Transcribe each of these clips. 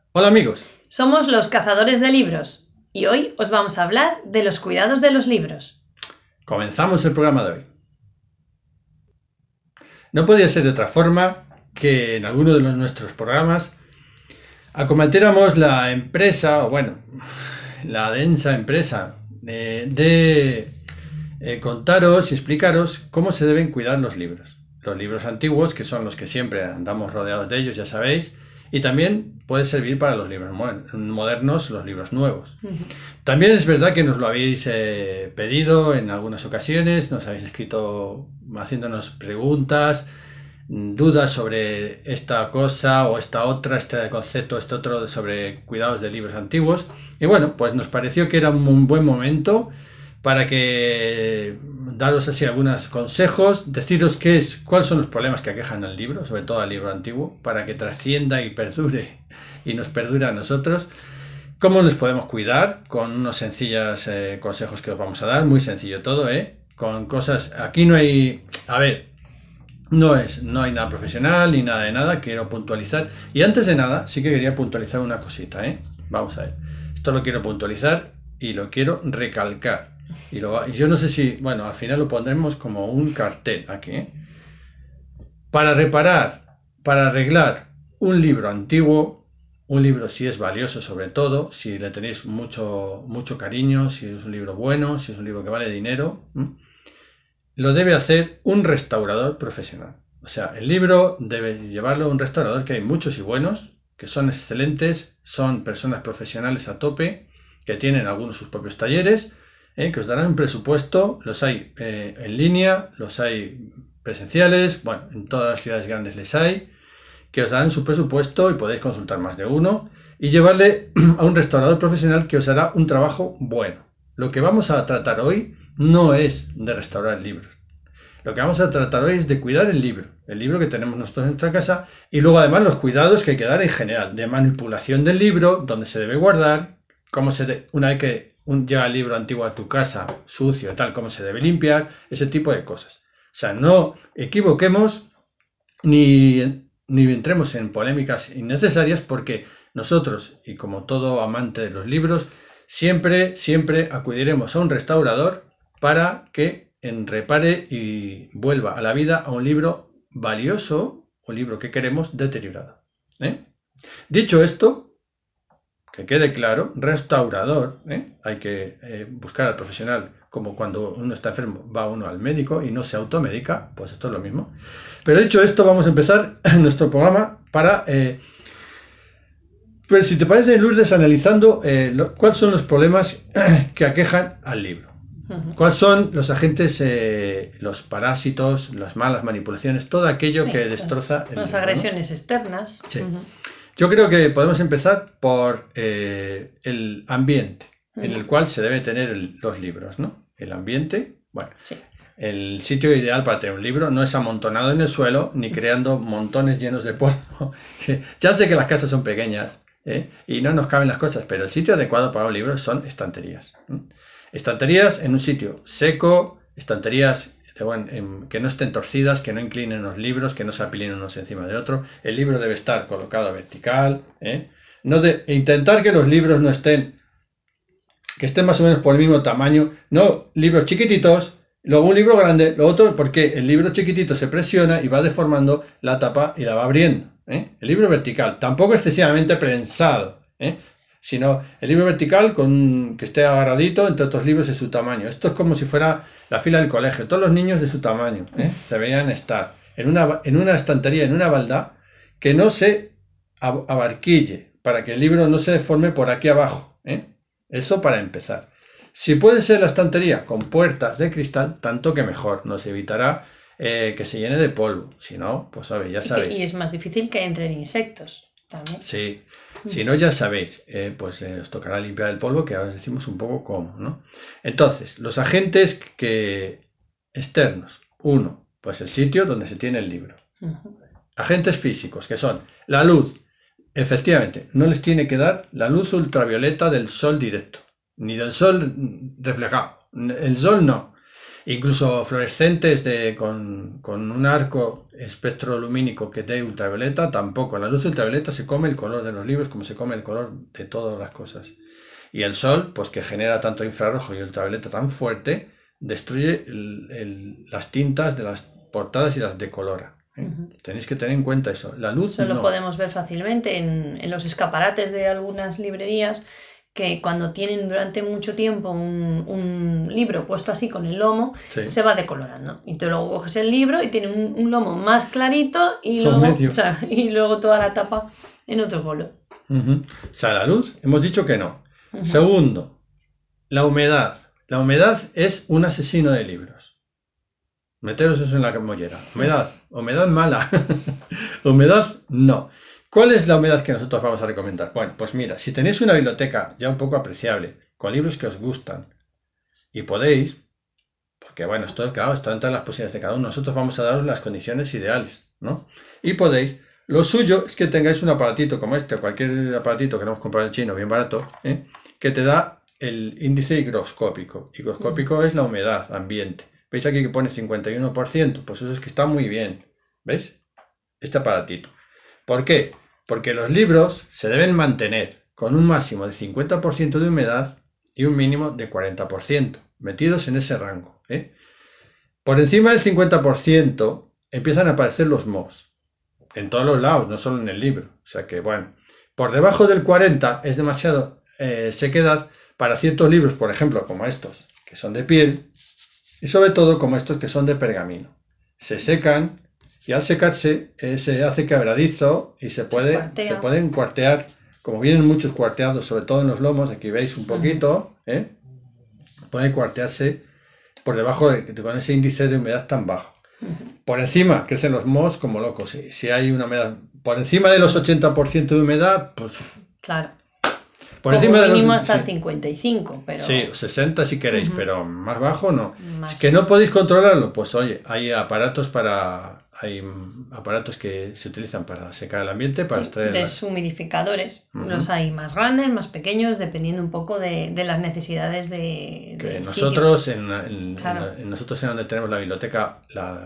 Hola amigos, Somos los cazadores de libros y hoy os vamos a hablar de los cuidados de los libros. comenzamos el programa de hoy. No podía ser de otra forma que en alguno de nuestros programas acometiéramos la empresa, o bueno, la densa empresa de contaros y explicaros cómo se deben cuidar los libros. Los libros antiguos, que son los que siempre andamos rodeados de ellos, ya sabéis, y también puede servir para los libros modernos, los libros nuevos. También es verdad que nos lo habéis pedido en algunas ocasiones, nos habéis escrito haciéndonos preguntas, dudas sobre esta cosa o esta otra, este concepto, este otro sobre cuidados de libros antiguos. Y bueno, pues nos pareció que era un buen momento para que daros así algunos consejos, deciros cuáles son los problemas que aquejan al libro, sobre todo al libro antiguo, para que trascienda y perdure y nos perdure a nosotros. ¿Cómo nos podemos cuidar? Con unos sencillos consejos que os vamos a dar, muy sencillo todo, con cosas, aquí no hay, a ver, no hay nada profesional ni nada de nada, quiero puntualizar. Y antes de nada, sí que quería puntualizar una cosita, vamos a ver, esto lo quiero puntualizar y lo quiero recalcar. Y yo no sé si, bueno, al final lo pondremos como un cartel aquí, Para reparar, para arreglar un libro antiguo, un libro si es valioso sobre todo, si le tenéis mucho cariño, si es un libro bueno, si es un libro que vale dinero, lo debe hacer un restaurador profesional. O sea, el libro debe llevarlo a un restaurador, que hay muchos y buenos, que son excelentes, son personas profesionales a tope, que tienen algunos sus propios talleres, que os darán un presupuesto, los hay en línea, los hay presenciales, bueno, en todas las ciudades grandes les hay, que os darán su presupuesto y podéis consultar más de uno y llevarle a un restaurador profesional que os hará un trabajo bueno. Lo que vamos a tratar hoy no es de restaurar libros. Lo que vamos a tratar hoy es de cuidar el libro que tenemos nosotros en nuestra casa, y luego además los cuidados que hay que dar en general, de manipulación del libro, dónde se debe guardar, una vez que llega el libro antiguo a tu casa, sucio y tal, cómo se debe limpiar, ese tipo de cosas. O sea, no equivoquemos ni entremos en polémicas innecesarias, porque nosotros, y como todo amante de los libros, siempre acudiremos a un restaurador para que repare y vuelva a la vida a un libro valioso, un libro que queremos deteriorado. Dicho esto, que quede claro, restaurador, hay que buscar al profesional, como cuando uno está enfermo va uno al médico y no se automedica, pues esto es lo mismo. Pero dicho esto, vamos a empezar nuestro programa para, pues si te parece, Lourdes, analizando cuáles son los problemas que aquejan al libro. ¿Cuáles son los agentes, los parásitos, las malas manipulaciones, todo aquello que destroza el libro? Las agresiones externas. Sí. Yo creo que podemos empezar por el ambiente en el cual se deben tener los libros, ¿no? El ambiente, bueno, sí. El sitio ideal para tener un libro no es amontonado en el suelo ni creando montones llenos de polvo. Ya sé que las casas son pequeñas y no nos caben las cosas, pero el sitio adecuado para un libro son estanterías. Estanterías en un sitio seco, estanterías que no estén torcidas, que no inclinen los libros, que no se apilen unos encima de otro. El libro debe estar colocado vertical. Intentar que los libros no estén, que estén más o menos por el mismo tamaño. No libros chiquititos, luego un libro grande, lo otro, porque el libro chiquitito se presiona y va deformando la tapa y la va abriendo. El libro vertical, tampoco excesivamente prensado, sino el libro vertical que esté agarradito entre otros libros de su tamaño. Esto es como si fuera la fila del colegio, todos los niños de su tamaño deberían estar en una estantería, en una balda, que no se abarquille, para que el libro no se deforme por aquí abajo. Eso para empezar. Si puede ser la estantería con puertas de cristal, tanto que mejor, nos evitará que se llene de polvo. Si no, pues ya sabéis. Y es más difícil que entren insectos también. Sí. Si no, ya sabéis, pues os tocará limpiar el polvo, que ahora os decimos un poco cómo, ¿no? Entonces, los agentes externos. Uno, pues el sitio donde se tiene el libro. Agentes físicos, que son la luz. Efectivamente, no les tiene que dar la luz ultravioleta del sol directo, ni del sol reflejado. El sol no. Incluso fluorescentes con un arco espectrolumínico que dé ultravioleta, tampoco. La luz ultravioleta se come el color de los libros como se come el color de todas las cosas. Y el sol, pues que genera tanto infrarrojo y ultravioleta tan fuerte, destruye las tintas de las portadas y las decolora. Tenéis que tener en cuenta eso. La luz Eso lo no. podemos ver fácilmente en los escaparates de algunas librerías, que cuando tienen durante mucho tiempo un libro puesto así con el lomo, Sí. se va decolorando. Y tú luego coges el libro y tiene un lomo más clarito y Con luego, medio. o sea, y luego toda la tapa en otro color. O sea, la luz, hemos dicho que no. Segundo, la humedad. La humedad es un asesino de libros. Meteros eso en la mollera. Humedad mala. Humedad no. ¿Cuál es la humedad que nosotros vamos a recomendar? Bueno, pues mira, si tenéis una biblioteca ya un poco apreciable, con libros que os gustan, y podéis, porque bueno, esto claro, está entre las posibilidades de cada uno, nosotros vamos a daros las condiciones ideales, ¿no? Y podéis, lo suyo es que tengáis un aparatito como este, o cualquier aparatito que no hemos comprado en chino, bien barato, que te da el índice higroscópico. Higroscópico es la humedad ambiente. ¿Veis aquí que pone 51%? Pues eso es que está muy bien. ¿Veis? Este aparatito. ¿Por qué? Porque los libros se deben mantener con un máximo de 50% de humedad y un mínimo de 40%, metidos en ese rango. Por encima del 50% empiezan a aparecer los mohos. En todos los lados, no solo en el libro. O sea que, bueno, por debajo del 40 es demasiado sequedad para ciertos libros, por ejemplo, como estos, que son de piel, y sobre todo como estos que son de pergamino. Se secan y al secarse se hace quebradizo y se pueden cuartear, como vienen muchos cuarteados, sobre todo en los lomos, aquí veis un poquito, puede cuartearse por debajo con ese índice de humedad tan bajo. Por encima crecen los mohos como locos. Si hay una humedad por encima de los 80% de humedad, pues... Claro. Por Como encima mínimo de los, hasta el sí. 55, pero... Sí, 60 si queréis, pero más bajo no. Más. Si que no podéis controlarlo, pues oye, hay aparatos que se utilizan para secar el ambiente, para extraer... Deshumidificadores. Los hay más grandes, más pequeños, dependiendo un poco de las necesidades del nosotros, sitio. Claro. nosotros en donde tenemos la biblioteca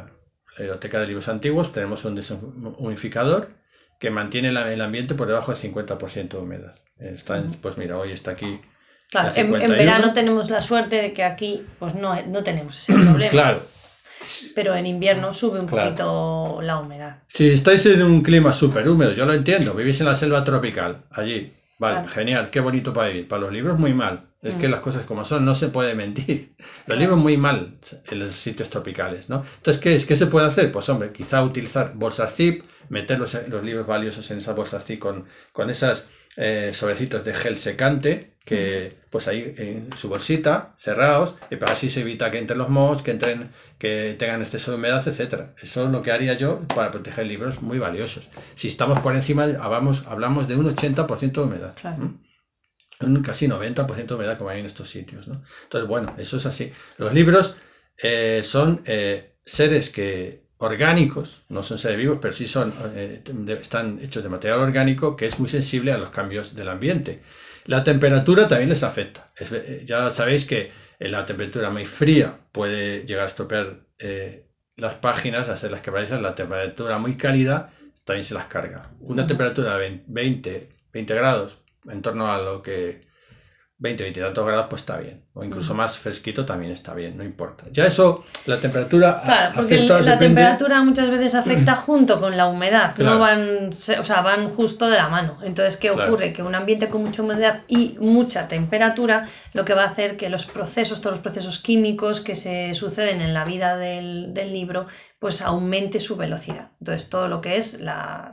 de libros antiguos, tenemos un deshumidificador que mantiene el ambiente por debajo del 50% de humedad. Pues mira, hoy está aquí. Claro, en verano tenemos la suerte de que aquí pues no tenemos ese problema. Claro. Pero en invierno sube un poquito la humedad. Si estáis en un clima súper húmedo, yo lo entiendo, vivís en la selva tropical, allí, vale, claro. Genial, qué bonito para vivir. Para los libros muy mal. Es que las cosas como son, no se puede mentir. Los libros muy mal en los sitios tropicales, ¿no? Entonces, ¿qué se puede hacer? Pues hombre, quizá utilizar bolsas zip, meter los libros valiosos en esas bolsas zip con esas sobrecitos de gel secante, que pues ahí en su bolsita, cerrados, y para así se evita que entren los mohos, que tengan exceso de humedad, etcétera. Eso es lo que haría yo para proteger libros muy valiosos. Si estamos por encima, hablamos de un 80% de humedad. Claro. Un casi 90% de humedad como hay en estos sitios, ¿no? Entonces, bueno, eso es así. Los libros son seres orgánicos, no son seres vivos, pero sí están hechos de material orgánico que es muy sensible a los cambios del ambiente. La temperatura también les afecta. Ya sabéis que la temperatura muy fría puede llegar a estropear las páginas, hacerlas quebradizas. La temperatura muy cálida también se las carga. Una temperatura de 20 grados, en torno a lo que 20 y tantos grados, pues está bien. O incluso más fresquito también está bien, no importa. Ya eso, la temperatura... Claro, porque la temperatura muchas veces afecta junto con la humedad, claro. No van justo de la mano. Entonces, ¿qué ocurre? Que un ambiente con mucha humedad y mucha temperatura, lo que va a hacer que todos los procesos químicos que se suceden en la vida del libro, pues aumente su velocidad. Entonces, todo lo que es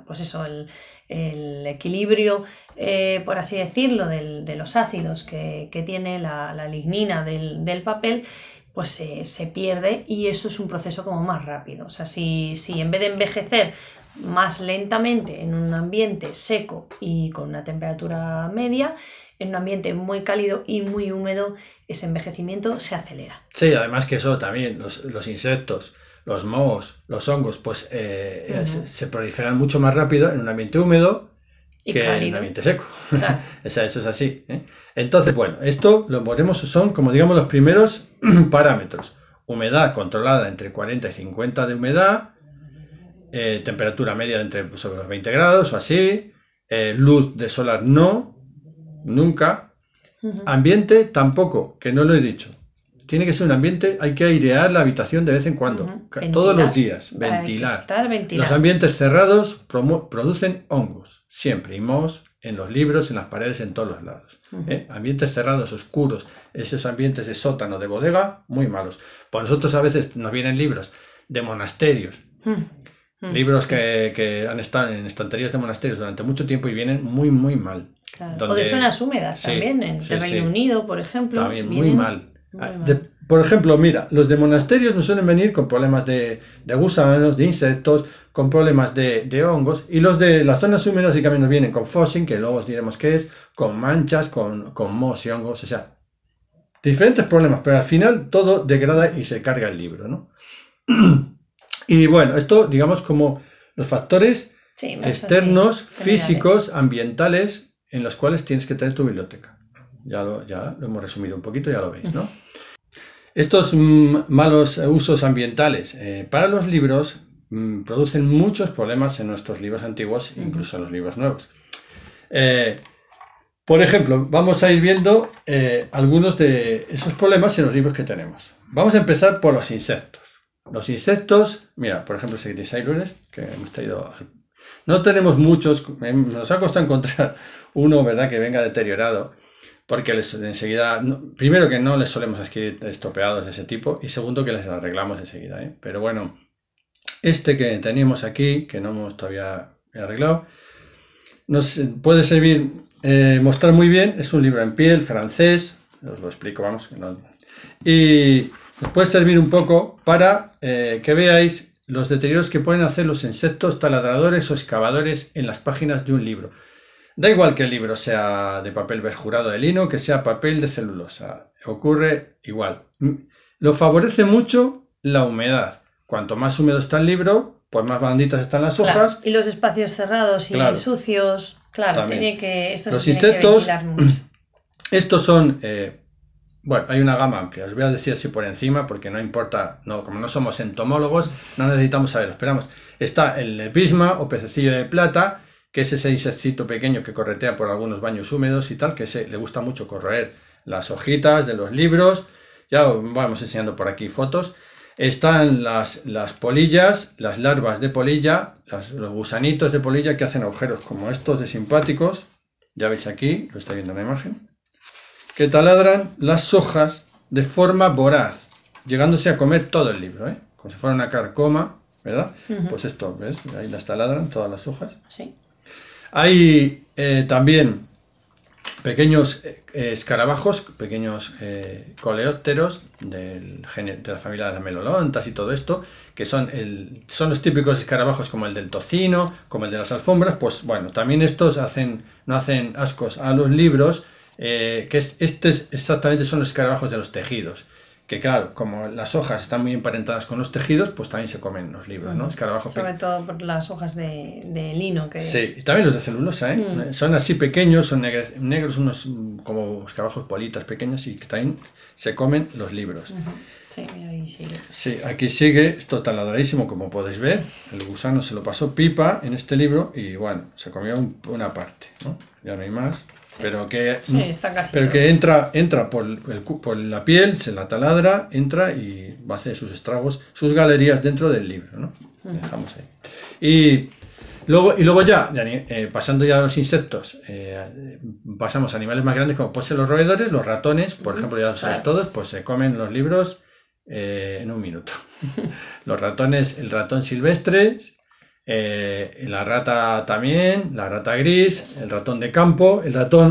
el equilibrio, por así decirlo, de los ácidos que tiene la lignina del papel, pues se pierde, y eso es un proceso como más rápido. O sea, si en vez de envejecer más lentamente en un ambiente seco y con una temperatura media, en un ambiente muy cálido y muy húmedo, ese envejecimiento se acelera. Sí, además que eso también, los insectos, los mohos, los hongos, pues se proliferan mucho más rápido en un ambiente húmedo que en un ambiente seco. Claro. Eso es así. Entonces, bueno, esto lo ponemos, son como digamos los primeros parámetros. humedad controlada entre 40 y 50 de humedad, temperatura media de entre sobre los 20 grados o así, luz de solar no, nunca, ambiente tampoco, que no lo he dicho. Tiene que ser un ambiente, hay que airear la habitación de vez en cuando, todos los días, ventilar. Los ambientes cerrados producen hongos, siempre, y mohos en los libros, en las paredes, en todos los lados. Ambientes cerrados, oscuros, esos ambientes de sótano, de bodega, muy malos. Por nosotros a veces nos vienen libros de monasterios, libros que han estado en estanterías de monasterios durante mucho tiempo y vienen muy, muy mal. Claro. Donde, o de zonas húmedas también, en el Reino Unido, por ejemplo. También muy mal. Por ejemplo, mira, los de monasterios nos suelen venir con problemas de gusanos, de insectos, con problemas de hongos, y los de las zonas húmedas sí que nos vienen con fossing, que luego os diremos qué es, con manchas, con mohos y hongos, o sea, diferentes problemas, pero al final todo degrada y se carga el libro, ¿no? Y bueno, esto digamos como los factores externos, físicos, ambientales, en los cuales tienes que tener tu biblioteca. Ya lo hemos resumido un poquito, ya lo veis, ¿no? Estos malos usos ambientales para los libros producen muchos problemas en nuestros libros antiguos, incluso en los libros nuevos. Por ejemplo, vamos a ir viendo algunos de esos problemas en los libros que tenemos. Vamos a empezar por los insectos. Los insectos, mira, por ejemplo, Seguidisailunes, que hemos traído. No tenemos muchos, nos ha costado encontrar uno, ¿verdad?, que venga deteriorado. Porque enseguida, primero que no les solemos escribir estropeados de ese tipo y segundo que les arreglamos enseguida, Pero bueno, este que tenemos aquí, que no hemos todavía arreglado, nos puede servir, mostrar muy bien, es un libro en piel, francés, os lo explico, vamos. Y nos puede servir un poco para que veáis los deterioros que pueden hacer los insectos taladradores o excavadores en las páginas de un libro. Da igual que el libro sea de papel perjurado de lino, que sea papel de celulosa. Ocurre igual. Lo favorece mucho la humedad. Cuanto más húmedo está el libro, pues más blanditas están las hojas. Claro. Y los espacios cerrados y sucios, claro, también. Los insectos, estos son... bueno, hay una gama amplia. Os voy a decir así por encima, porque no importa, como no somos entomólogos, no necesitamos saberlo. Esperamos. Está el lepisma o pececillo de plata, que es ese insectito pequeño que corretea por algunos baños húmedos y tal, que le gusta mucho corroer las hojitas de los libros. Ya os vamos enseñando por aquí fotos. Están las polillas, las larvas de polilla, los gusanitos de polilla que hacen agujeros como estos de simpáticos. Ya veis aquí, lo estáis viendo en la imagen. Que taladran las hojas de forma voraz, llegándose a comer todo el libro, como si fuera una carcoma, ¿verdad? Pues esto, ¿ves? Ahí las taladran todas las hojas. Sí. Hay también pequeños escarabajos, pequeños coleópteros de la familia de las melolontas y todo esto, que son los típicos escarabajos como el del tocino, como el de las alfombras. Pues bueno, también estos no hacen ascos a los libros, exactamente son los escarabajos de los tejidos. Que claro, como las hojas están muy emparentadas con los tejidos, pues también se comen los libros, ¿no? Sobre todo por las hojas de lino. Sí, y también los de celulosa, Son así pequeños, son negros, unos como escarabajos politas pequeños y que también se comen los libros. Sí, ahí sigue. Sí, aquí sigue, esto taladradísimo, como podéis ver. El gusano se lo pasó pipa en este libro y bueno, se comió una parte, ¿no? Ya no hay más. Pero que entra por la piel, se la taladra, entra y va a hacer sus estragos, sus galerías dentro del libro, ¿no? Dejamos ahí. Y luego ya pasando ya a los insectos, pasamos a animales más grandes como pueden ser los roedores, los ratones, por ejemplo, ya lo sabéis todos, pues se comen los libros en un minuto. Los ratones, el ratón silvestre, la rata también, la rata gris, el ratón de campo,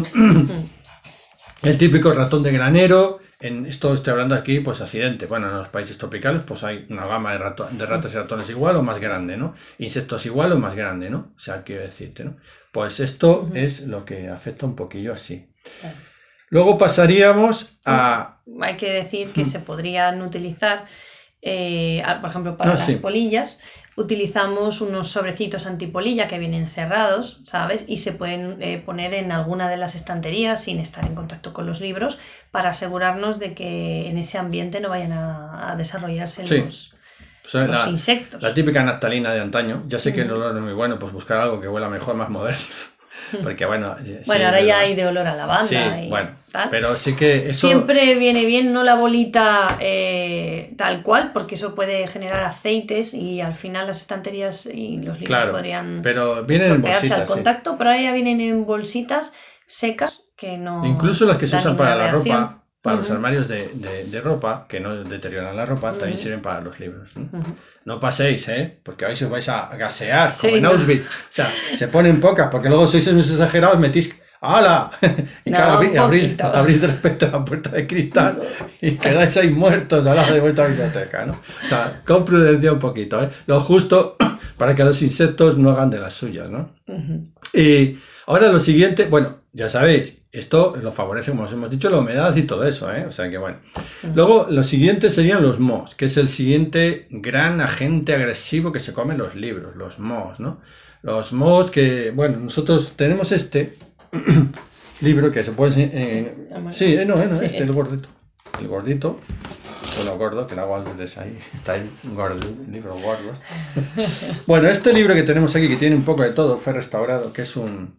el típico ratón de granero. En esto estoy hablando aquí, pues accidente. Bueno, en los países tropicales pues hay una gama de ratas y ratones igual o más grande, ¿no? Insectos igual o más grande, ¿no? O sea, quiero decirte, ¿no? Pues esto es lo que afecta un poquillo así. Luego pasaríamos a... Hay que decir que se podrían utilizar por ejemplo, para las polillas, utilizamos unos sobrecitos antipolilla que vienen cerrados, ¿sabes? Y se pueden poner en alguna de las estanterías sin estar en contacto con los libros para asegurarnos de que en ese ambiente no vayan a desarrollarse los insectos. La típica naftalina de antaño. Ya sé que el olor no es muy bueno, pues buscar algo que huela mejor, más moderno. Porque bueno, ahora ya hay de olor a lavanda. Sí, y bueno, tal. Pero sí que eso... Siempre viene bien no la bolita tal cual, porque eso puede generar aceites y al final las estanterías y los libros podrían estropearse al contacto, pero ahora ya vienen en bolsitas secas que no... Incluso las que se usan para la ropa, para los armarios de ropa, que no deterioran la ropa, también sirven para los libros. No paséis, porque a veces os vais a gasear, como en Auschwitz. O sea, se ponen pocas, porque luego sois unos exagerados, metís ¡hala! Y claro, abrís de repente la puerta de cristal y quedáis ahí muertos al lado de vuelta a la biblioteca, ¿no? O sea, con prudencia un poquito, lo justo para que los insectos no hagan de las suyas, ¿no? Y ahora lo siguiente, bueno, ya sabéis, esto lo favorece, como os hemos dicho, la humedad y todo eso, O sea que bueno. Luego, lo siguiente serían los mohos, que es el siguiente gran agente agresivo que se comen los libros, los mohos, ¿no? Los mohos que, bueno, nosotros tenemos este libro que se puede... el gordito. El gordito. Bueno, gordo, que lo hago antes ahí. Está ahí, libros gordos. Bueno, este libro que tenemos aquí, que tiene un poco de todo, fue restaurado, que es un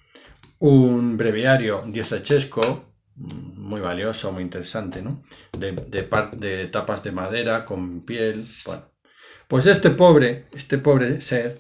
breviario diosechesco, muy valioso, muy interesante, ¿no? De tapas de madera con piel. Bueno, pues este pobre ser,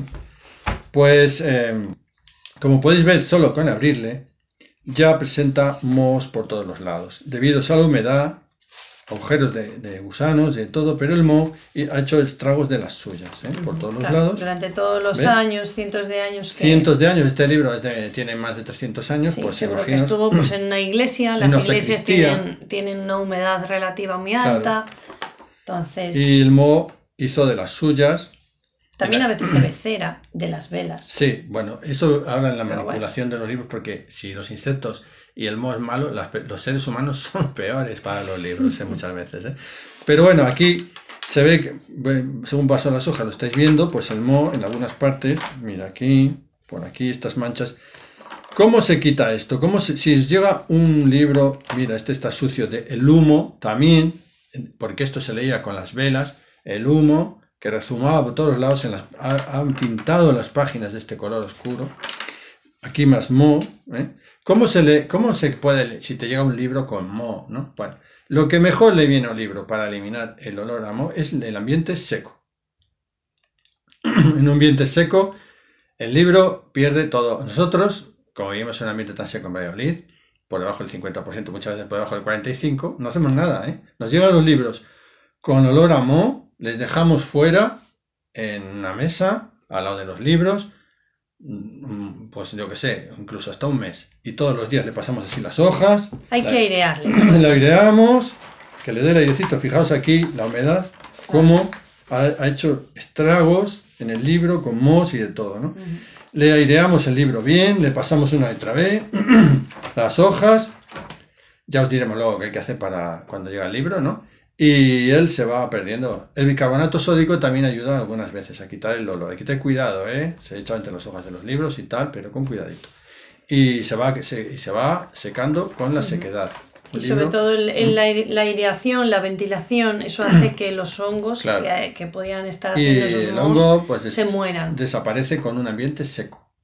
pues... como podéis ver, solo con abrirle, ya presenta mohos por todos los lados. Debido a la humedad, agujeros de gusanos, de todo, pero el moho ha hecho estragos de las suyas, por todos los lados. Durante todos los años, cientos de años. Cientos de años, este libro tiene más de 300 años. Sí, pues seguro que estuvo en una iglesia, las iglesias tienen una humedad relativa muy alta. Claro. Entonces... Y el moho hizo de las suyas. También a veces se ve cera de las velas. Sí, bueno, eso ahora en la manipulación de los libros, porque si los insectos y el moho es malo, los seres humanos son peores para los libros, muchas veces. Pero bueno, aquí se ve que, según pasan las hojas, lo estáis viendo, pues el moho en algunas partes, mira aquí, por aquí, estas manchas. ¿Cómo se quita esto? Si os llega un libro, mira, este está sucio, el humo también, porque esto se leía con las velas, el humo que rezumaba por todos lados, han pintado las páginas de este color oscuro. Aquí más moho. ¿Cómo se puede leer si te llega un libro con moho, ¿no? Bueno, lo que mejor le viene a un libro para eliminar el olor a moho es el ambiente seco. En un ambiente seco, el libro pierde todo. Nosotros, como vivimos en un ambiente tan seco en Valladolid, por debajo del 50%, muchas veces por debajo del 45%, no hacemos nada, Nos llegan los libros con olor a moho, les dejamos fuera en una mesa al lado de los libros, pues yo que sé, incluso hasta un mes, y todos los días le pasamos así las hojas. Hay que airearle. Le aireamos, que le dé el airecito. Fijaos aquí la humedad, cómo ha hecho estragos en el libro con mohos y de todo, ¿no? Le aireamos el libro bien, le pasamos una y otra vez las hojas. Ya os diremos luego qué hay que hacer para cuando llega el libro, ¿no? Y él se va perdiendo. El bicarbonato sódico también ayuda algunas veces a quitar el olor. Hay que tener cuidado, Se echa entre las hojas de los libros y tal, pero con cuidadito. Y se va secando con la sequedad. Y sobre todo la aireación, la ventilación, eso hace que los hongos que podían estar haciendo esos mohos pues, se mueran. Desaparece con un ambiente seco.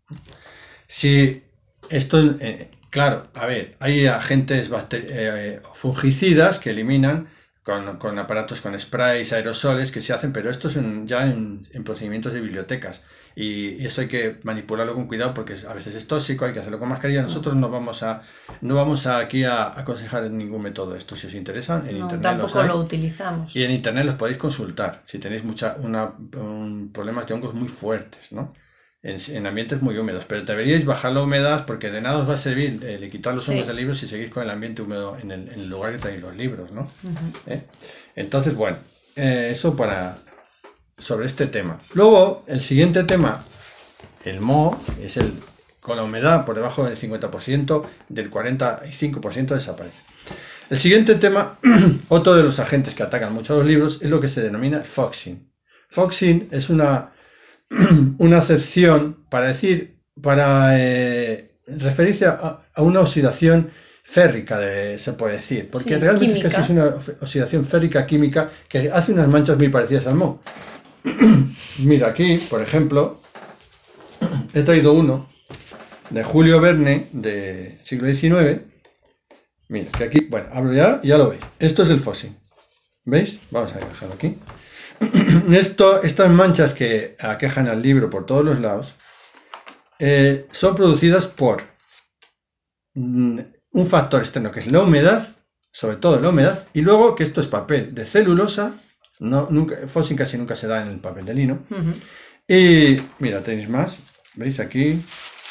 Si esto... claro, a ver, hay agentes fungicidas que eliminan con aparatos, con sprays, aerosoles que se hacen, pero esto es ya en procedimientos de bibliotecas. Y eso hay que manipularlo con cuidado porque a veces es tóxico, hay que hacerlo con mascarilla. Nosotros no vamos aquí a aconsejar ningún método. Esto, si os interesa, en internet tampoco lo utilizamos. Y en internet los podéis consultar si tenéis problemas de hongos muy fuertes, ¿no? En ambientes muy húmedos, pero deberíais bajar la humedad porque de nada os va a servir quitar los hongos del libro si seguís con el ambiente húmedo en el lugar que tenéis los libros, ¿no? Entonces, bueno, eso sobre este tema. Luego, el siguiente tema, el moho, es con la humedad por debajo del 50%, del 45% desaparece. El siguiente tema, otro de los agentes que atacan mucho a los libros, es lo que se denomina foxing. Foxing es una acepción para referirse a una oxidación férrica, se puede decir, porque Sí, realmente química. es casi una oxidación férrica química que hace unas manchas muy parecidas al moho. Mira aquí, por ejemplo, he traído uno de Julio Verne, de siglo XIX. Mira, que aquí, bueno, abro ya lo veis. Esto es el foxing. ¿Veis? Vamos a dejarlo aquí. Estas manchas que aquejan al libro por todos los lados son producidas por un factor externo que es la humedad, sobre todo la humedad, y luego que esto es papel de celulosa. Foxing casi nunca se da en el papel de lino. Y mira, tenéis más. ¿Veis aquí?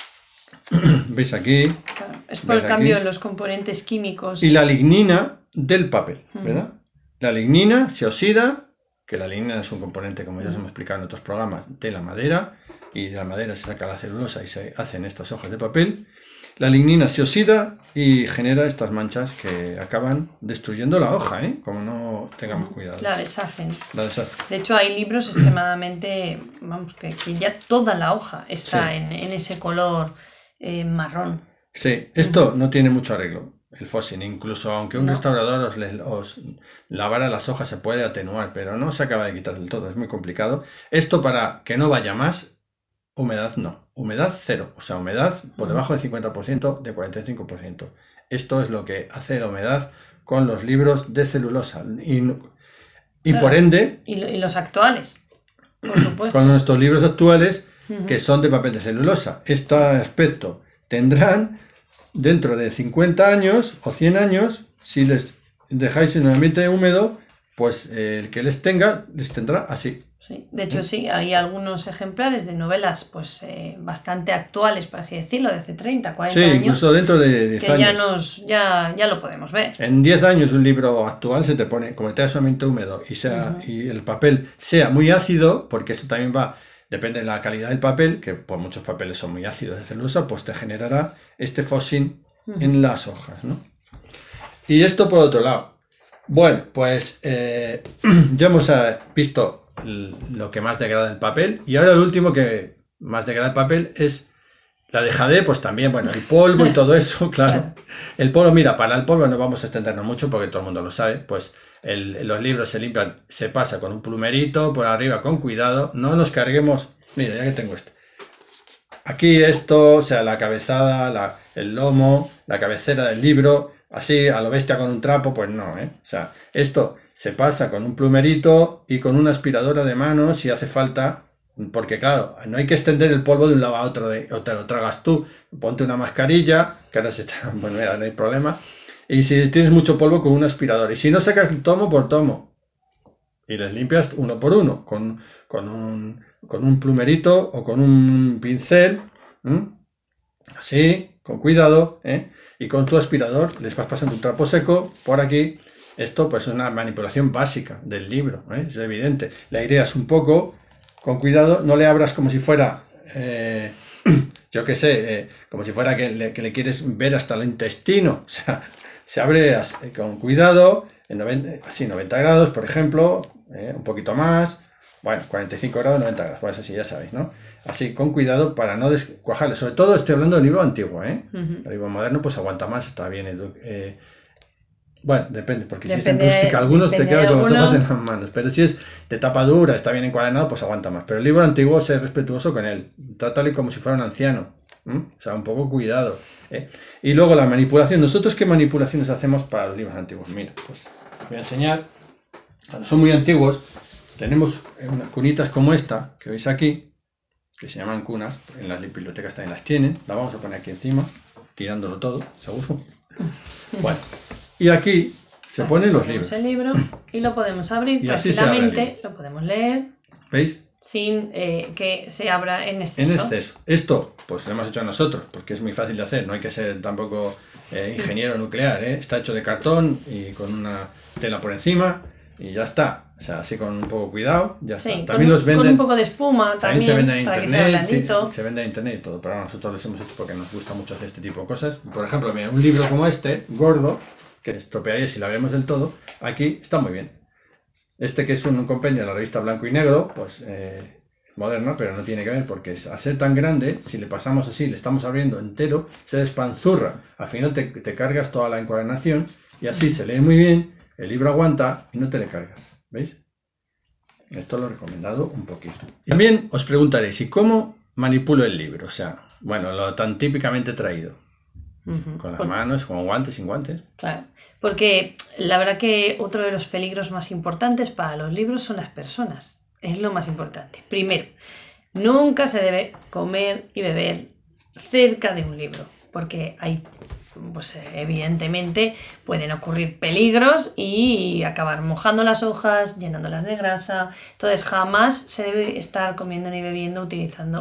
¿Veis aquí? Claro, es por el cambio en los componentes químicos. Y la lignina del papel, ¿verdad? La lignina se oxida, que la lignina es un componente, como ya os hemos explicado en otros programas, de la madera, y de la madera se saca la celulosa y se hacen estas hojas de papel. La lignina se oxida y genera estas manchas que acaban destruyendo la hoja, como no tengamos cuidado. La deshacen. La deshacen. De hecho, hay libros extremadamente, vamos, que ya toda la hoja está en ese color marrón. Sí, esto no tiene mucho arreglo, el foxing. Incluso aunque un restaurador os lavara las hojas se puede atenuar, pero no se acaba de quitar del todo, es muy complicado. Esto para que no vaya más, humedad no, humedad cero, o sea, humedad por debajo del 50%, de 45%. Esto es lo que hace la humedad con los libros de celulosa y claro, por ende... Y los actuales, por supuesto. Con nuestros libros actuales que son de papel de celulosa. Este aspecto tendrán dentro de 50 años o 100 años, si les dejáis en un ambiente húmedo, pues el que les tendrá así. Sí. De hecho, sí, hay algunos ejemplares de novelas pues bastante actuales, por así decirlo, de hace 30, 40 años. Sí, incluso dentro de 10 años. Ya lo podemos ver. En 10 años un libro actual se te pone, como te da un ambiente húmedo y el papel sea muy ácido, porque esto también depende de la calidad del papel, que por muchos papeles son muy ácidos de celulosa, pues te generará este foxing en las hojas, ¿no? Y esto por otro lado. Bueno, pues ya hemos visto lo que más degrada el papel, y ahora el último que más degrada el papel es la dejadez, pues también, bueno, el polvo y todo eso, claro. El polvo, mira, para el polvo no vamos a extendernos mucho porque todo el mundo lo sabe, pues los libros se limpian, se pasa con un plumerito por arriba con cuidado, no nos carguemos, mira, ya que tengo aquí esto, o sea, la cabezada, el lomo, la cabecera del libro, así a lo bestia con un trapo, pues no, o sea, esto se pasa con un plumerito y con una aspiradora de mano si hace falta, porque claro, no hay que extender el polvo de un lado a otro, o te lo tragas tú, ponte una mascarilla, que ahora bueno, mira, no hay problema, y si tienes mucho polvo con un aspirador, y si no sacas tomo por tomo, y les limpias uno por uno, con un plumerito o con un pincel, así, con cuidado, y con tu aspirador les vas pasando un trapo seco por aquí. Esto pues es una manipulación básica del libro, es evidente. Le aireas un poco, con cuidado, no le abras como si fuera, yo qué sé, como si fuera que le quieres ver hasta el intestino. O sea, se abre con cuidado, en 90 grados, por ejemplo, un poquito más, bueno, 45 grados, 90 grados, pues así ya sabéis, ¿no? Así, con cuidado para no descuajarle. Sobre todo estoy hablando del libro antiguo, El libro moderno pues aguanta más, está bien bueno, depende, porque si es en rústica, algunos te quedan con los ojos en las manos, pero si es de tapa dura, está bien encuadernado, pues aguanta más. Pero el libro antiguo, sé respetuoso con él, trátale como si fuera un anciano, o sea, un poco cuidado. Y luego la manipulación. ¿Nosotros qué manipulaciones hacemos para los libros antiguos? Mira, pues os voy a enseñar. Cuando son muy antiguos, tenemos unas cunitas como esta, que veis aquí, que se llaman cunas, en las bibliotecas también las tienen, la vamos a poner aquí encima, tirándolo todo, seguro. Bueno. Y aquí se ponen los libros. El libro y lo podemos abrir y tranquilamente, lo podemos leer. ¿Veis? Sin que se abra en exceso. En exceso. Esto, pues lo hemos hecho nosotros, porque es muy fácil de hacer, no hay que ser tampoco ingeniero nuclear, Está hecho de cartón y con una tela por encima y ya está. O sea, así con un poco de cuidado, ya está. También los venden. Con un poco de espuma también se vende en para internet, que sea se vende en internet y todo, pero nosotros los hemos hecho porque nos gusta mucho hacer este tipo de cosas. Por ejemplo, mira, un libro como este, gordo, que estropearía si la vemos del todo, aquí está muy bien. Este que es un compendio de la revista Blanco y Negro, pues moderno, pero no tiene que ver porque al ser tan grande, si le pasamos así, le estamos abriendo entero, se despanzurra. Al final te cargas toda la encuadernación y así se lee muy bien, el libro aguanta y no te le cargas. ¿Veis? Esto lo he recomendado un poquito. Y también os preguntaréis, ¿y cómo manipulo el libro? O sea, bueno, lo tan típicamente traído. Con las manos, con guantes, sin guantes. Claro, porque la verdad que otro de los peligros más importantes para los libros son las personas. Es lo más importante. Primero, nunca se debe comer y beber cerca de un libro, porque hay, pues evidentemente pueden ocurrir peligros y acabar mojando las hojas, llenándolas de grasa. Entonces jamás se debe estar comiendo ni bebiendo utilizando,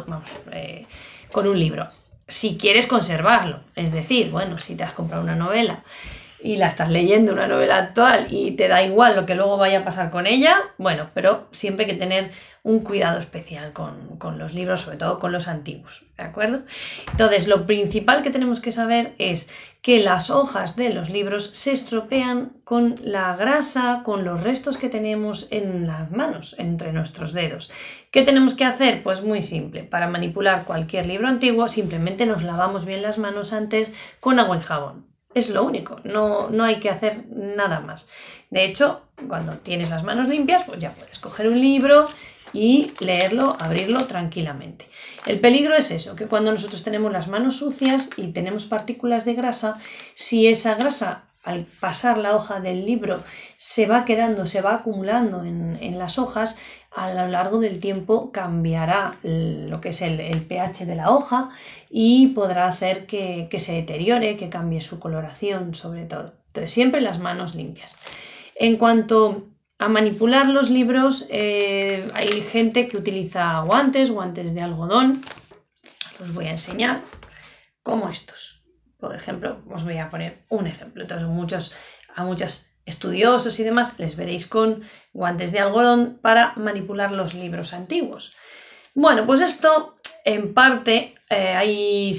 con un libro. Si quieres conservarlo, es decir, bueno, si te has comprado una novela y la estás leyendo, una novela actual, y te da igual lo que luego vaya a pasar con ella, bueno, pero siempre hay que tener un cuidado especial con los libros, sobre todo con los antiguos, ¿de acuerdo? Entonces, lo principal que tenemos que saber es que las hojas de los libros se estropean con la grasa, con los restos que tenemos en las manos, entre nuestros dedos. ¿Qué tenemos que hacer? Pues muy simple. Para manipular cualquier libro antiguo, simplemente nos lavamos bien las manos antes con agua y jabón. Es lo único, no hay que hacer nada más. De hecho, cuando tienes las manos limpias, pues ya puedes coger un libro y leerlo, abrirlo tranquilamente. El peligro es eso, que cuando nosotros tenemos las manos sucias y tenemos partículas de grasa, si esa grasa al pasar la hoja del libro se va quedando, se va acumulando en las hojas, a lo largo del tiempo cambiará lo que es el pH de la hoja y podrá hacer que se deteriore, que cambie su coloración sobre todo. Entonces siempre las manos limpias. En cuanto a manipular los libros, hay gente que utiliza guantes de algodón. Os voy a enseñar como estos. Por ejemplo, os voy a poner un ejemplo. Entonces a muchos estudiosos y demás les veréis con guantes de algodón para manipular los libros antiguos. Bueno, pues esto en parte hay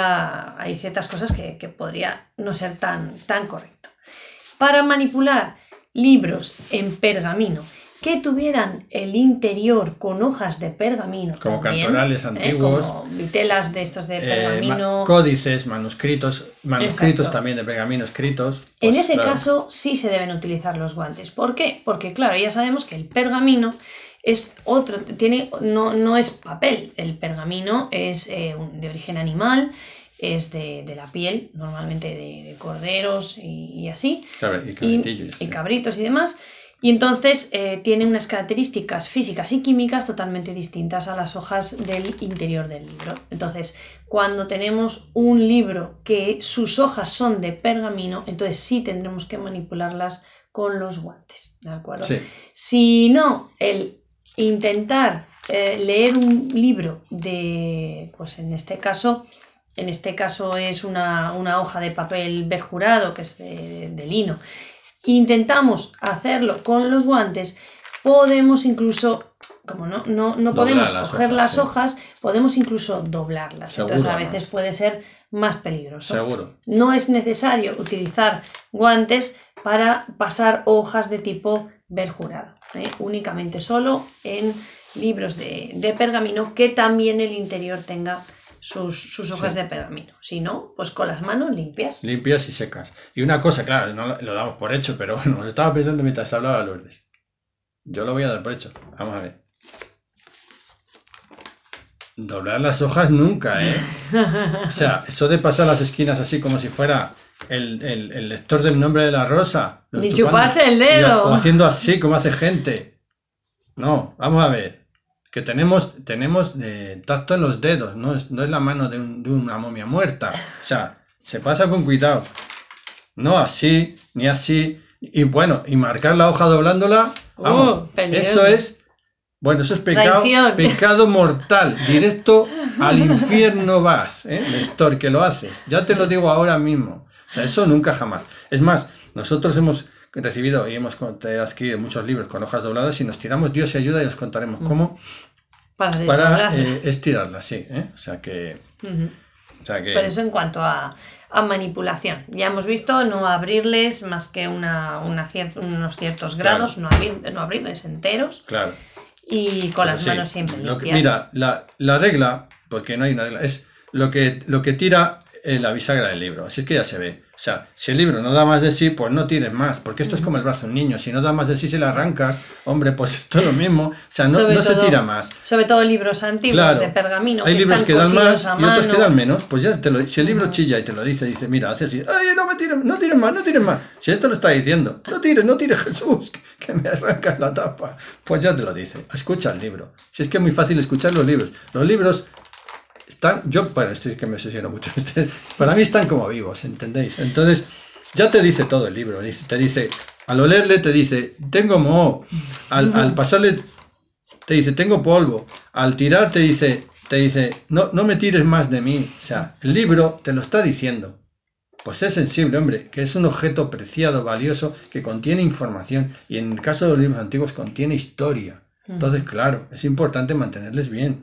ciertas cosas que podría no ser tan correcto. Para manipular libros en pergamino que tuvieran el interior con hojas de pergamino, como también, cantorales antiguos, como vitelas de estas de pergamino, códices, manuscritos Exacto. también de pergamino escritos. Pues, en ese claro, caso sí se deben utilizar los guantes. ¿Por qué? Porque claro, ya sabemos que el pergamino es otro, no es papel, el pergamino es de origen animal, es de la piel, normalmente de corderos y así, y cabritos y demás. Y entonces tiene unas características físicas y químicas totalmente distintas a las hojas del interior del libro. Entonces, cuando tenemos un libro que sus hojas son de pergamino, entonces sí tendremos que manipularlas con los guantes, ¿de acuerdo? Sí. Si no, el intentar leer un libro de, pues en este caso es una hoja de papel berjurado, que es de lino. Intentamos hacerlo con los guantes, podemos incluso, como no podemos coger las hojas, podemos incluso doblarlas. Seguro, entonces a veces puede ser más peligroso. Seguro. No es necesario utilizar guantes para pasar hojas de tipo berjurado, únicamente solo en libros de pergamino que también el interior tenga sus hojas de pergamino. Si no, pues con las manos limpias. Limpias y secas. Y una cosa, claro, no lo damos por hecho, pero bueno, os estaba pensando mientras hablaba Lourdes. Yo lo voy a dar por hecho. Vamos a ver. Doblar las hojas nunca, ¿eh? O sea, eso de pasar las esquinas así como si fuera el lector del Nombre de la Rosa. Ni chuparse el dedo. O haciendo así como hace gente. No, vamos a ver. Que tenemos tacto en los dedos, no es la mano de una momia muerta. O sea, se pasa con cuidado. No así, ni así. Y bueno, y marcar la hoja doblándola, vamos, eso es pecado, pecado mortal. Directo al infierno vas, lector, que lo haces. Ya te lo digo ahora mismo. O sea, eso nunca jamás. Es más, nosotros hemos recibido y hemos adquirido muchos libros con hojas dobladas y nos tiramos, Dios y ayuda, y os contaremos cómo para estirarlas, sí, O sea que sea que... Pero eso en cuanto a manipulación. Ya hemos visto no abrirles más que unos ciertos grados, claro. no abrirles enteros. Claro. Y con las manos siempre limpias. Mira, la regla, porque no hay una regla, es lo que tira la bisagra del libro. Así es que ya se ve. O sea, si el libro no da más de sí, pues no tires más. Porque esto es como el brazo de un niño. Si no da más de sí, se le arrancas. Hombre, pues esto es lo mismo. O sea, no se tira más. Sobre todo libros antiguos, claro, de pergamino. Hay libros que dan más y otros que dan menos. Pues ya si el libro chilla y te lo dice, mira, hace así. ¡Ay, no tires más! Si esto lo está diciendo, no tires Jesús, que me arrancas la tapa. Pues ya te lo dice. Escucha el libro. Si es que es muy fácil escuchar los libros. Los libros... estoy que me obsesiono mucho. Para mí están como vivos, ¿entendéis? Entonces, ya te dice todo el libro. Te dice, al olerle te dice, tengo moho. Al pasarle te dice, tengo polvo. Al tirar te dice, no me tires más de mí. O sea, el libro te lo está diciendo. Pues es sensible, hombre, que es un objeto preciado, valioso, que contiene información. Y en el caso de los libros antiguos contiene historia. Entonces, claro, es importante mantenerles bien.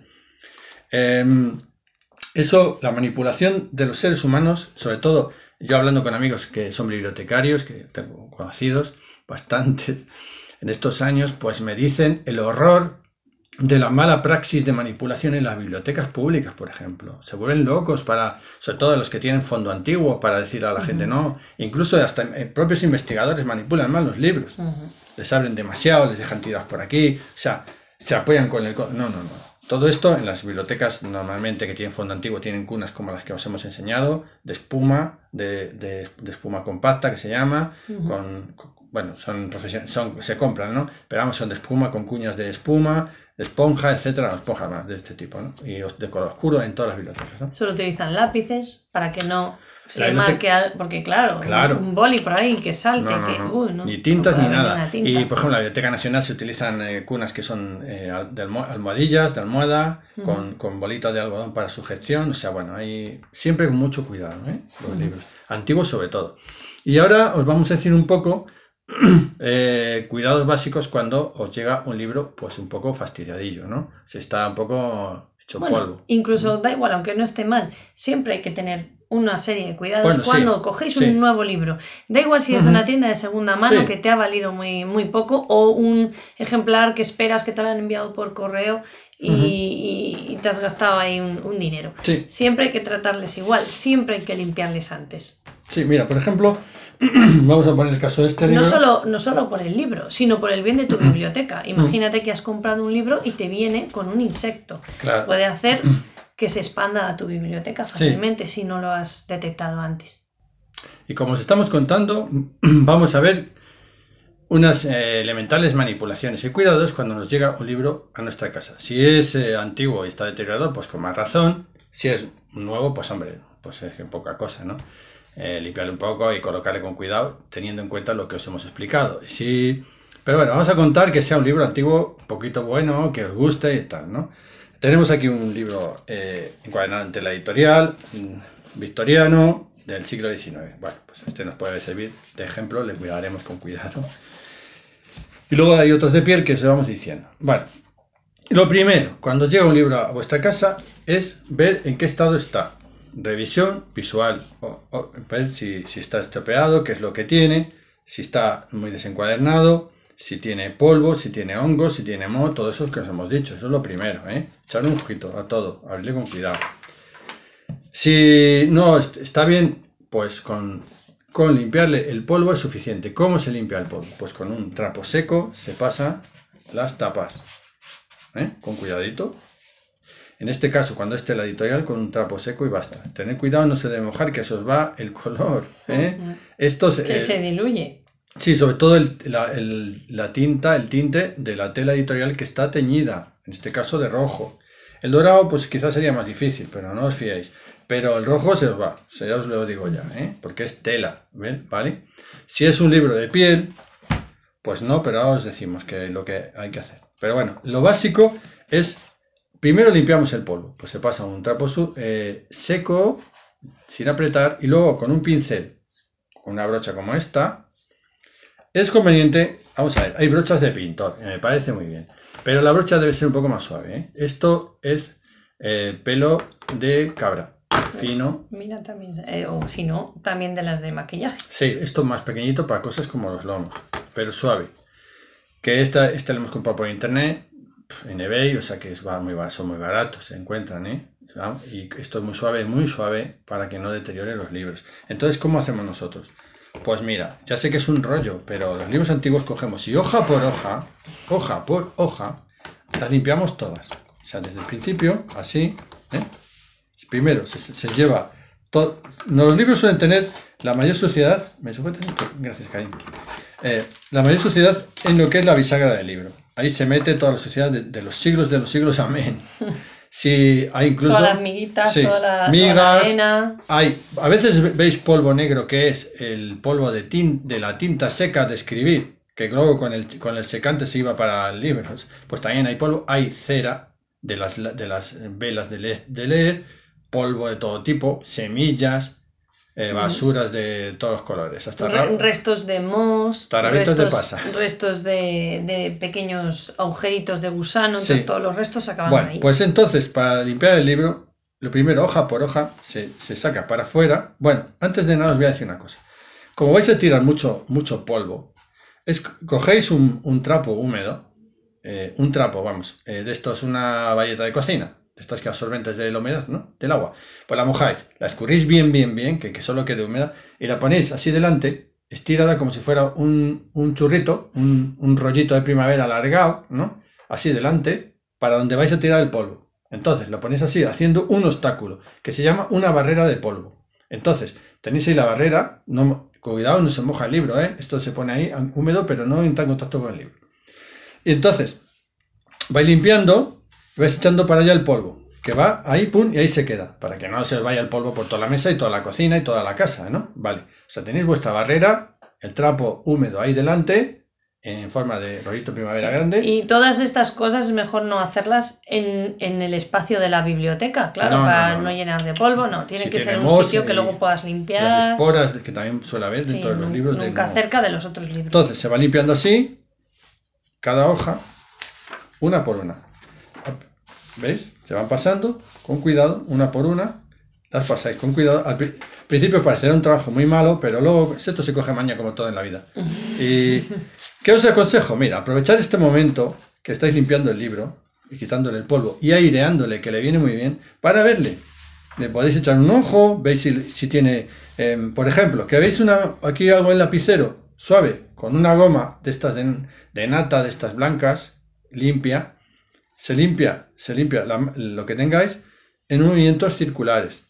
Eso, la manipulación de los seres humanos, sobre todo yo hablando con amigos que son bibliotecarios, que tengo conocidos bastantes en estos años, pues me dicen el horror de la mala praxis de manipulación en las bibliotecas públicas, por ejemplo. Se vuelven locos sobre todo los que tienen fondo antiguo, para decirle a la gente no. Incluso hasta propios investigadores manipulan mal los libros. Les abren demasiado, les dejan tirados por aquí, o sea, se apoyan con el... No. Todo esto en las bibliotecas normalmente que tienen fondo antiguo tienen cunas como las que os hemos enseñado, de espuma, de espuma compacta que se llama, bueno, se compran, ¿no? Pero vamos, son de espuma con cuñas de espuma, de esponja, etcétera, esponjas más de este tipo, ¿no? Y de color oscuro en todas las bibliotecas, ¿no? Solo utilizan lápices para que no se marque, porque claro, un boli por ahí que salte, ni tintas ni nada. Y por ejemplo en la Biblioteca Nacional se utilizan cunas que son de almohadillas, de almohada, con bolitas de algodón para sujeción. O sea, bueno, hay siempre con mucho cuidado, los libros antiguos sobre todo. Y ahora os vamos a decir un poco cuidados básicos cuando os llega un libro pues un poco fastidiadillo, ¿no? Se está un poco hecho polvo. Incluso da igual, aunque no esté mal, siempre hay que tener una serie de cuidados cuando cogéis un nuevo libro. Da igual si es de una tienda de segunda mano que te ha valido muy poco, o un ejemplar que esperas que te lo han enviado por correo y te has gastado ahí un dinero. Siempre hay que tratarles igual, siempre hay que limpiarles antes. Sí, mira, por ejemplo, vamos a poner el caso de este libro. No solo por el libro, sino por el bien de tu biblioteca. Imagínate que has comprado un libro y te viene con un insecto. Claro. Puede hacer que se expanda a tu biblioteca fácilmente si no lo has detectado antes. Y como os estamos contando, vamos a ver unas elementales manipulaciones y cuidados cuando nos llega un libro a nuestra casa. Si es antiguo y está deteriorado, pues con más razón. Si es nuevo, pues hombre, pues es poca cosa, ¿no? Limpiarle un poco y colocarle con cuidado, teniendo en cuenta lo que os hemos explicado. Pero bueno, vamos a contar que sea un libro antiguo, un poquito bueno, que os guste y tal, ¿no? Tenemos aquí un libro encuadernado ante la editorial, victoriano, del siglo XIX. Bueno, pues este nos puede servir de ejemplo, le cuidaremos con cuidado. Y luego hay otros de piel que os vamos diciendo. Bueno, lo primero, cuando llega un libro a vuestra casa, es ver en qué estado está. Revisión visual, ver si está estropeado, qué es lo que tiene, si está muy desencuadernado, si tiene polvo, si tiene hongos, si tiene moho, todo eso que os hemos dicho. Eso es lo primero, echar un ojito a todo, abrirle con cuidado. Si no está bien, pues con limpiarle el polvo es suficiente. ¿Cómo se limpia el polvo? Pues con un trapo seco se pasa las tapas, con cuidadito. En este caso, cuando esté la editorial, con un trapo seco y basta. Tened cuidado, no se debe mojar, que se os va el color. Que se diluye. Sí, sobre todo la tinta, el tinte de la tela editorial que está teñida, en este caso de rojo. El dorado, pues quizás sería más difícil, pero no os fiéis. Pero el rojo se os va, ya os lo digo ya, porque es tela, ¿vale? Si es un libro de piel, pues no, pero ahora os decimos que lo que hay que hacer. Pero bueno, lo básico es, primero limpiamos el polvo, pues se pasa un trapo seco, sin apretar, y luego con un pincel, con una brocha como esta. Es conveniente, vamos a ver, hay brochas de pintor, me parece muy bien, pero la brocha debe ser un poco más suave, Esto es pelo de cabra, fino. Mira también, o si no, también de las de maquillaje. Sí, esto más pequeñito para cosas como los lomos, pero suave. Que esta lo hemos comprado por internet, en eBay, o sea que son muy baratos, se encuentran, ¿eh? Y esto es muy suave para que no deteriore los libros. Entonces, ¿cómo hacemos nosotros? Pues mira, ya sé que es un rollo, pero los libros antiguos cogemos y hoja por hoja, las limpiamos todas. O sea, desde el principio, así, ¿eh? Primero se lleva todo. Los libros suelen tener la mayor suciedad. ¿Me sujetas? Gracias, cariño. La mayor suciedad en lo que es la bisagra del libro. Ahí se mete toda la suciedad de los siglos, amén. Sí, hay incluso... Todas las miguitas, sí, toda migas, la arena. A veces veis polvo negro, que es el polvo de la tinta seca de escribir, que luego con el secante se iba para libros. Pues también hay polvo, hay cera de las velas de leer, polvo de todo tipo, semillas, basuras de todos los colores. Hasta restos de moho, tarabitos de pasa. Restos de pequeños agujeritos de gusano, entonces Sí. todos los restos acaban ahí. Pues entonces, para limpiar el libro, lo primero, hoja por hoja, se saca para afuera. Bueno, antes de nada os voy a decir una cosa. Como vais a tirar mucho polvo, cogéis un trapo húmedo, de estos, una bayeta de cocina, de estas que absorbentes de la humedad, ¿no? Del agua. Pues la mojáis, la escurrís bien, que solo quede húmeda, y la ponéis así delante, estirada como si fuera un churrito, un rollito de primavera alargado, ¿no? Así delante, para donde vais a tirar el polvo. Entonces lo ponéis así, haciendo un obstáculo, que se llama una barrera de polvo. Entonces, tenéis ahí la barrera, cuidado, no se moja el libro, ¿eh? Esto se pone ahí húmedo, pero no entra en contacto con el libro. Y entonces, vais limpiando, vais echando para allá el polvo, que va ahí, pum, y ahí se queda, para que no se os vaya el polvo por toda la mesa y toda la cocina y toda la casa, ¿no? Vale, o sea, tenéis vuestra barrera, el trapo húmedo ahí delante, en forma de rollito primavera grande. Y todas estas cosas es mejor no hacerlas en el espacio de la biblioteca, claro, para no llenar de polvo, no, tiene que ser un sitio que luego puedas limpiar. Las esporas que también suele haber dentro de los libros. Nunca cerca de los otros libros. Entonces se va limpiando así, cada hoja, una por una. ¿Veis? Se van pasando con cuidado, una por una, las pasáis con cuidado. Al principio parecerá un trabajo muy malo, pero luego esto se coge maña como todo en la vida. ¿Y qué os aconsejo? Mira, aprovechar este momento que estáis limpiando el libro y quitándole el polvo y aireándole, que le viene muy bien, para verle. Le podéis echar un ojo, veis si tiene, por ejemplo, que veis aquí algo en lapicero, suave, con una goma de estas de nata, de estas blancas, limpia. Se limpia lo que tengáis en movimientos circulares.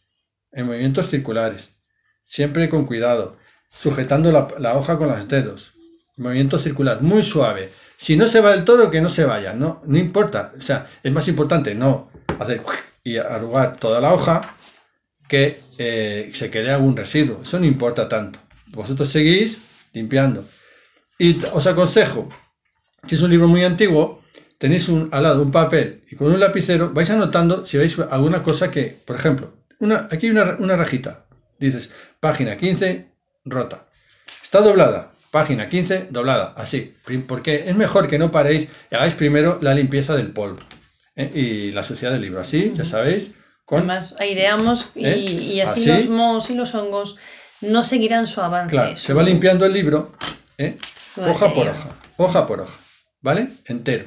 Siempre con cuidado, sujetando la hoja con los dedos. Movimiento circular, muy suave. Si no se va del todo, que no se vaya, no importa. O sea, es más importante no hacer y arrugar toda la hoja que se quede algún residuo. Eso no importa tanto. Vosotros seguís limpiando. Y os aconsejo, si es un libro muy antiguo, tenéis al lado un papel y con un lapicero vais anotando si veis alguna cosa que, por ejemplo, aquí hay una rajita. Dices, página 15, rota. Está doblada, página 15, doblada. Así, porque es mejor que no paréis y hagáis primero la limpieza del polvo y la suciedad del libro. Así, ya sabéis. Además, aireamos y así los mohos y los hongos no seguirán su avance. Claro, se va limpiando el libro, hoja por hoja, ¿vale? Entero.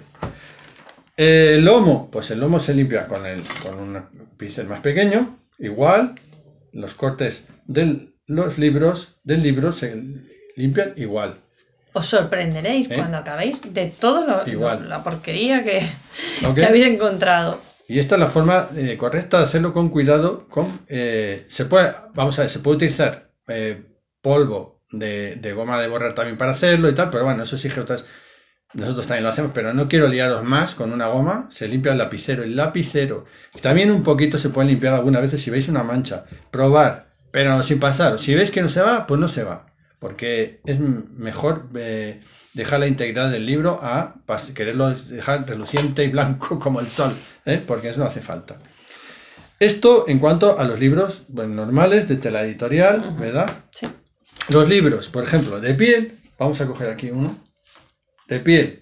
El lomo, pues el lomo se limpia con un pincel más pequeño, igual. Los cortes del libro se limpian igual. Os sorprenderéis cuando acabéis de toda la porquería que habéis encontrado. Y esta es la forma correcta de hacerlo con cuidado. Se puede utilizar polvo de goma de borrar también para hacerlo y tal, pero bueno, eso exige otras. Nosotros también lo hacemos, pero no quiero liaros más con una goma. Se limpia el lapicero. Y también un poquito se puede limpiar algunas veces si veis una mancha. Probar, pero sin pasar. Si veis que no se va, pues no se va. Porque es mejor dejar la integridad del libro a quererlo dejar reluciente y blanco como el sol, porque eso no hace falta. Esto en cuanto a los libros normales de tela editorial, ¿verdad? Sí. Los libros, por ejemplo, de piel. Vamos a coger aquí uno. De piel.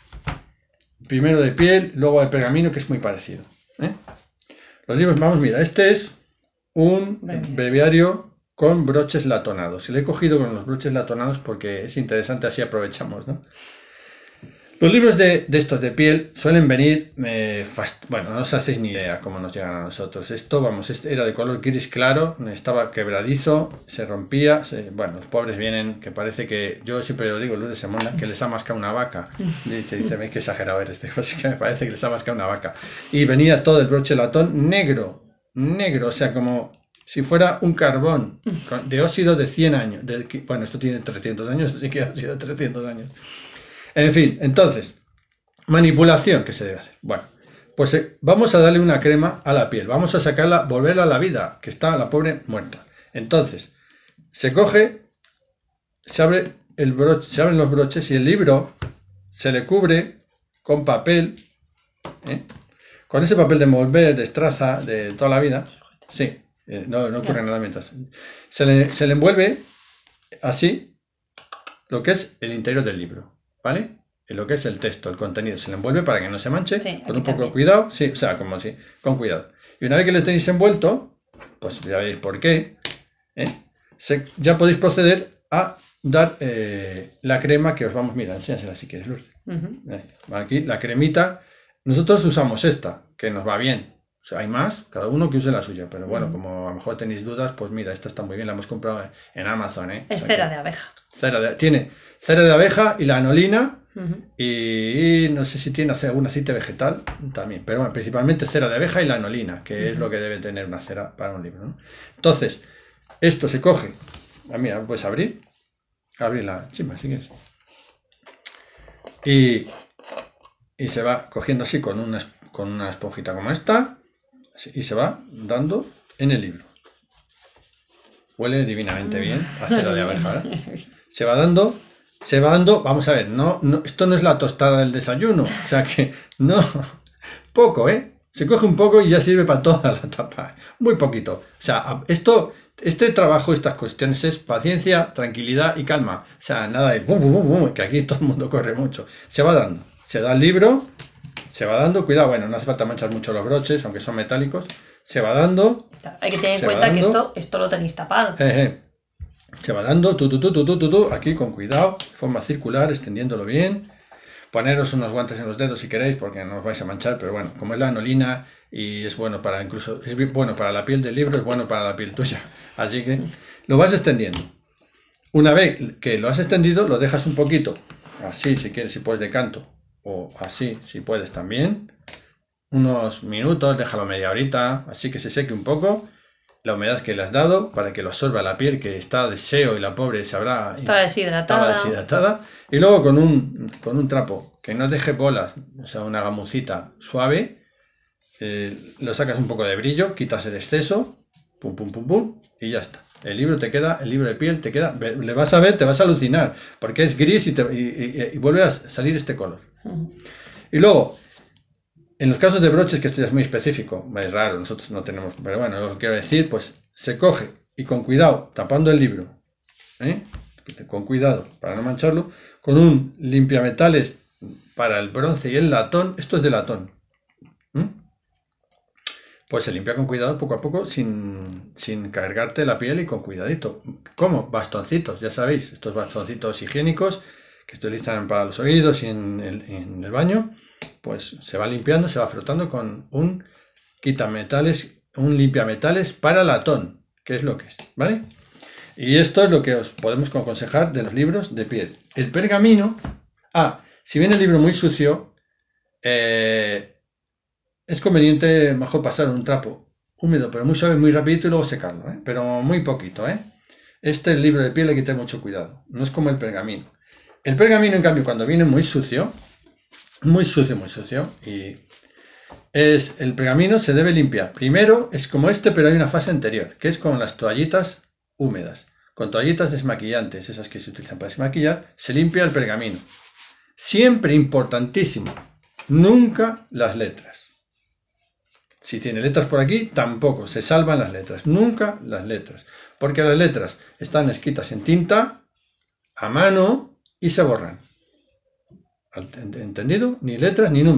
Primero de piel, luego de pergamino, que es muy parecido. Los libros, mira, este es un breviario con broches latonados. Y lo he cogido con los broches latonados porque es interesante, así aprovechamos, ¿no? Los libros de estos de piel suelen venir, bueno, no os hacéis ni idea cómo nos llegan a nosotros. Esto, vamos, este era de color gris claro, estaba quebradizo, se rompía. Bueno, los pobres vienen, que parece que, yo siempre lo digo, Lourdes se mona, que les ha mascado una vaca. Dice, veis que exagerado eres, que me parece que les ha mascado una vaca. Y venía todo el broche latón negro, o sea, como si fuera un carbón de óxido de 100 años. Bueno, esto tiene 300 años, así que ha sido 300 años. En fin, entonces, manipulación que se debe hacer. Bueno, pues vamos a darle una crema a la piel. Vamos a sacarla, volverla a la vida, que está la pobre muerta. Entonces, se coge, se abre el broche, se abren los broches y el libro se le cubre con papel, con ese papel de envolver, de estraza, de toda la vida. Sí, no ocurre nada mientras. Se le envuelve así lo que es el interior del libro. ¿Vale? Lo que es el texto, el contenido, se le envuelve para que no se manche, sí, con un poco de cuidado, sí, o sea, como así, con cuidado. Y una vez que lo tenéis envuelto, pues ya veréis por qué, ya podéis proceder a dar la crema que os vamos, mira, enséñasela si quieres, Lourdes. Aquí, la cremita, nosotros usamos esta, que nos va bien. O sea, hay más, cada uno que use la suya, pero bueno, como a lo mejor tenéis dudas, pues mira, esta está muy bien, la hemos comprado en Amazon, Es cera de abeja. Tiene cera de abeja y la anolina, y no sé si tiene algún aceite vegetal también, pero bueno, principalmente cera de abeja y la anolina, que es lo que debe tener una cera para un libro, ¿no? Entonces, esto se coge, mira, puedes abrir la chima si quieres, y se va cogiendo así con una esponjita como esta, y se va dando en el libro. Huele divinamente bien a cera de abeja, ¿eh? Se va dando, vamos a ver, esto no es la tostada del desayuno, o sea que no, poco, se coge un poco y ya sirve para toda la tapa, muy poquito. O sea, este trabajo, estas cuestiones es paciencia, tranquilidad y calma, o sea, nada de que aquí todo el mundo corre mucho. Se va dando, se da el libro, se va dando, cuidado, bueno, no hace falta manchar mucho los broches, aunque son metálicos, se va dando. Hay que tener en cuenta que esto lo tenéis tapado. Se va dando, aquí con cuidado, de forma circular, extendiéndolo bien. Poneros unos guantes en los dedos si queréis, porque no os vais a manchar, pero bueno, como es la anolina y es bueno para es bueno para la piel del libro, es bueno para la piel tuya. Así que lo vas extendiendo. Una vez que lo has extendido, lo dejas un poquito, así si quieres, si puedes de canto, o así si puedes también. Unos minutos, déjalo media horita, así que se seque un poco la humedad que le has dado para que lo absorba la piel, que está de seo y la pobre estaba deshidratada. Y luego con un trapo que no deje bolas, o sea, una gamucita suave, lo sacas un poco de brillo, quitas el exceso, pum, pum, pum, pum, y ya está. El libro de piel te queda, le vas a ver, te vas a alucinar, porque es gris y vuelve a salir este color. Y luego, en los casos de broches, que esto ya es muy específico, es raro, nosotros no tenemos, pero bueno, lo que quiero decir, pues se coge y con cuidado, tapando el libro, con cuidado para no mancharlo, con un limpiametales para el bronce y el latón, esto es de latón, pues se limpia con cuidado poco a poco sin cargarte la piel y con cuidadito. ¿Cómo? Bastoncitos, ya sabéis, estos bastoncitos higiénicos que se utilizan para los oídos y en el baño. Pues se va limpiando, se va frotando con un quitametales, un limpiametales para latón, que es lo que es, ¿vale? Y esto es lo que os podemos aconsejar de los libros de piel. El pergamino, si viene el libro muy sucio, es conveniente mejor pasar un trapo húmedo, pero muy suave, muy rapidito y luego secarlo, pero muy poquito, Este libro de piel hay que tener mucho cuidado, no es como el pergamino. El pergamino, en cambio, cuando viene muy sucio, y el pergamino se debe limpiar. Primero es como este, pero hay una fase anterior, que es con las toallitas húmedas. Con toallitas desmaquillantes, esas que se utilizan para desmaquillar, se limpia el pergamino. Siempre importantísimo, nunca las letras. Si tiene letras por aquí, tampoco, se salvan las letras. Nunca las letras, porque las letras están escritas en tinta, a mano, y se borran. ¿Entendido? Ni letras ni números.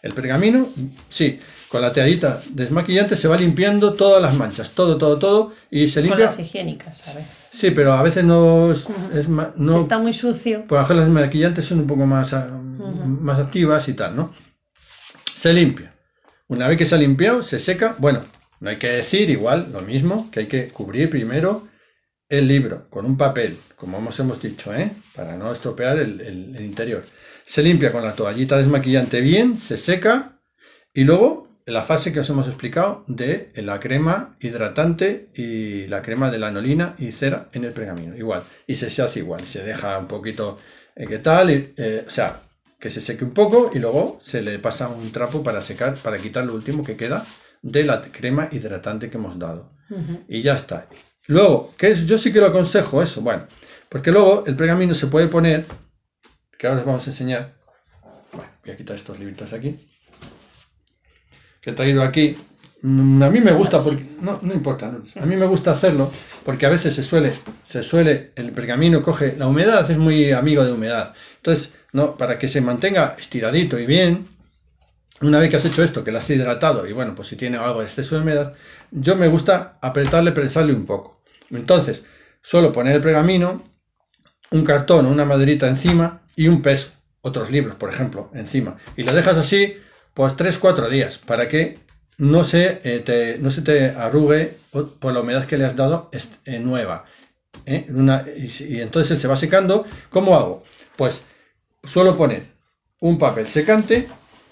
El pergamino, sí, con la toallita desmaquillante se va limpiando todas las manchas, todo, y se limpia. Con las higiénicas, a veces. Sí, pero a veces no es no, si está muy sucio. Por ejemplo, las desmaquillantes son un poco más activas y tal, ¿no? Se limpia. Una vez que se ha limpiado, se seca. Bueno, no hay que decir igual lo mismo, que hay que cubrir primero el libro con un papel, como hemos dicho, para no estropear el interior. Se limpia con la toallita desmaquillante bien, se seca y luego la fase que os hemos explicado de la crema hidratante y la crema de lanolina y cera en el pergamino, igual. Y se hace igual, se deja un poquito, ¿qué tal? O sea, que se seque un poco y luego se le pasa un trapo para secar, para quitar lo último que queda de la crema hidratante que hemos dado. Y ya está. Luego, yo sí que lo aconsejo eso, bueno, porque luego el pergamino se puede poner, que ahora os vamos a enseñar. Bueno, voy a quitar estos libritos aquí, que he traído aquí. A mí me gusta, porque no importa, a mí me gusta hacerlo, porque a veces se suele, el pergamino coge la humedad, es muy amigo de humedad. Entonces, no, para que se mantenga estiradito y bien, una vez que has hecho esto, que lo has hidratado, y bueno, pues si tiene algo de exceso de humedad, yo me gusta prensarle un poco. Entonces, suelo poner el pergamino, un cartón o una maderita encima y un peso, otros libros, por ejemplo, encima. Y lo dejas así, pues 3-4 días, para que no se te arrugue por la humedad que le has dado nueva. Y entonces él se va secando. ¿Cómo hago? Pues suelo poner un papel secante,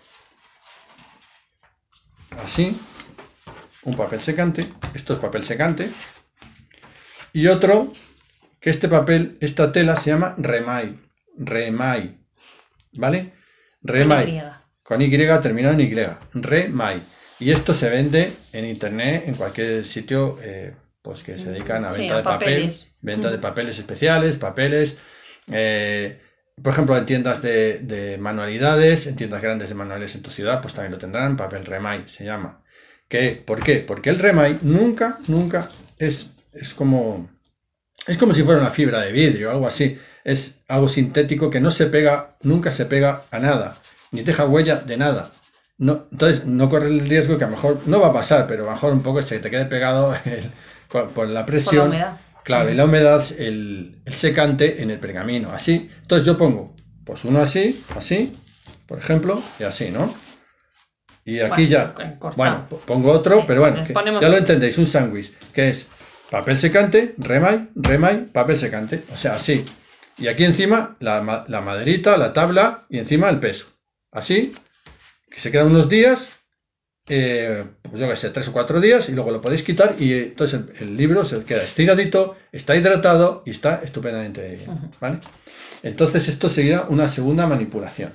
así, un papel secante, esto es papel secante, y otro, que esta tela se llama remay, ¿vale? Remay, con Y terminado en Y, remay. Y esto se vende en internet, en cualquier sitio pues que se dedican a venta de papel, venta de papeles especiales, papeles, por ejemplo, en tiendas de manualidades, en tiendas grandes de manuales en tu ciudad, pues también lo tendrán, papel remay se llama. ¿Por qué? Porque el remay nunca es como si fuera una fibra de vidrio, algo así. Es algo sintético que no se pega, nunca se pega a nada, ni deja huella de nada. No, entonces no corres el riesgo, que a lo mejor no va a pasar, pero a lo mejor un poco se te quede pegado por la presión. Por la humedad. Claro, y la humedad, el secante en el pergamino, así. Entonces yo pongo, pues uno así, por ejemplo, y así, ¿no? Y aquí bueno, pongo otro, sí, pero bueno, ya lo entendéis, un sándwich, que es papel secante, remay, papel secante, o sea, así. Y aquí encima la maderita, la tabla y encima el peso. Así, que se quedan unos días, pues yo que sé, 3 o 4 días, y luego lo podéis quitar y entonces el libro se queda estiradito, está hidratado y está estupendamente bien, ¿vale? Entonces esto sería una segunda manipulación.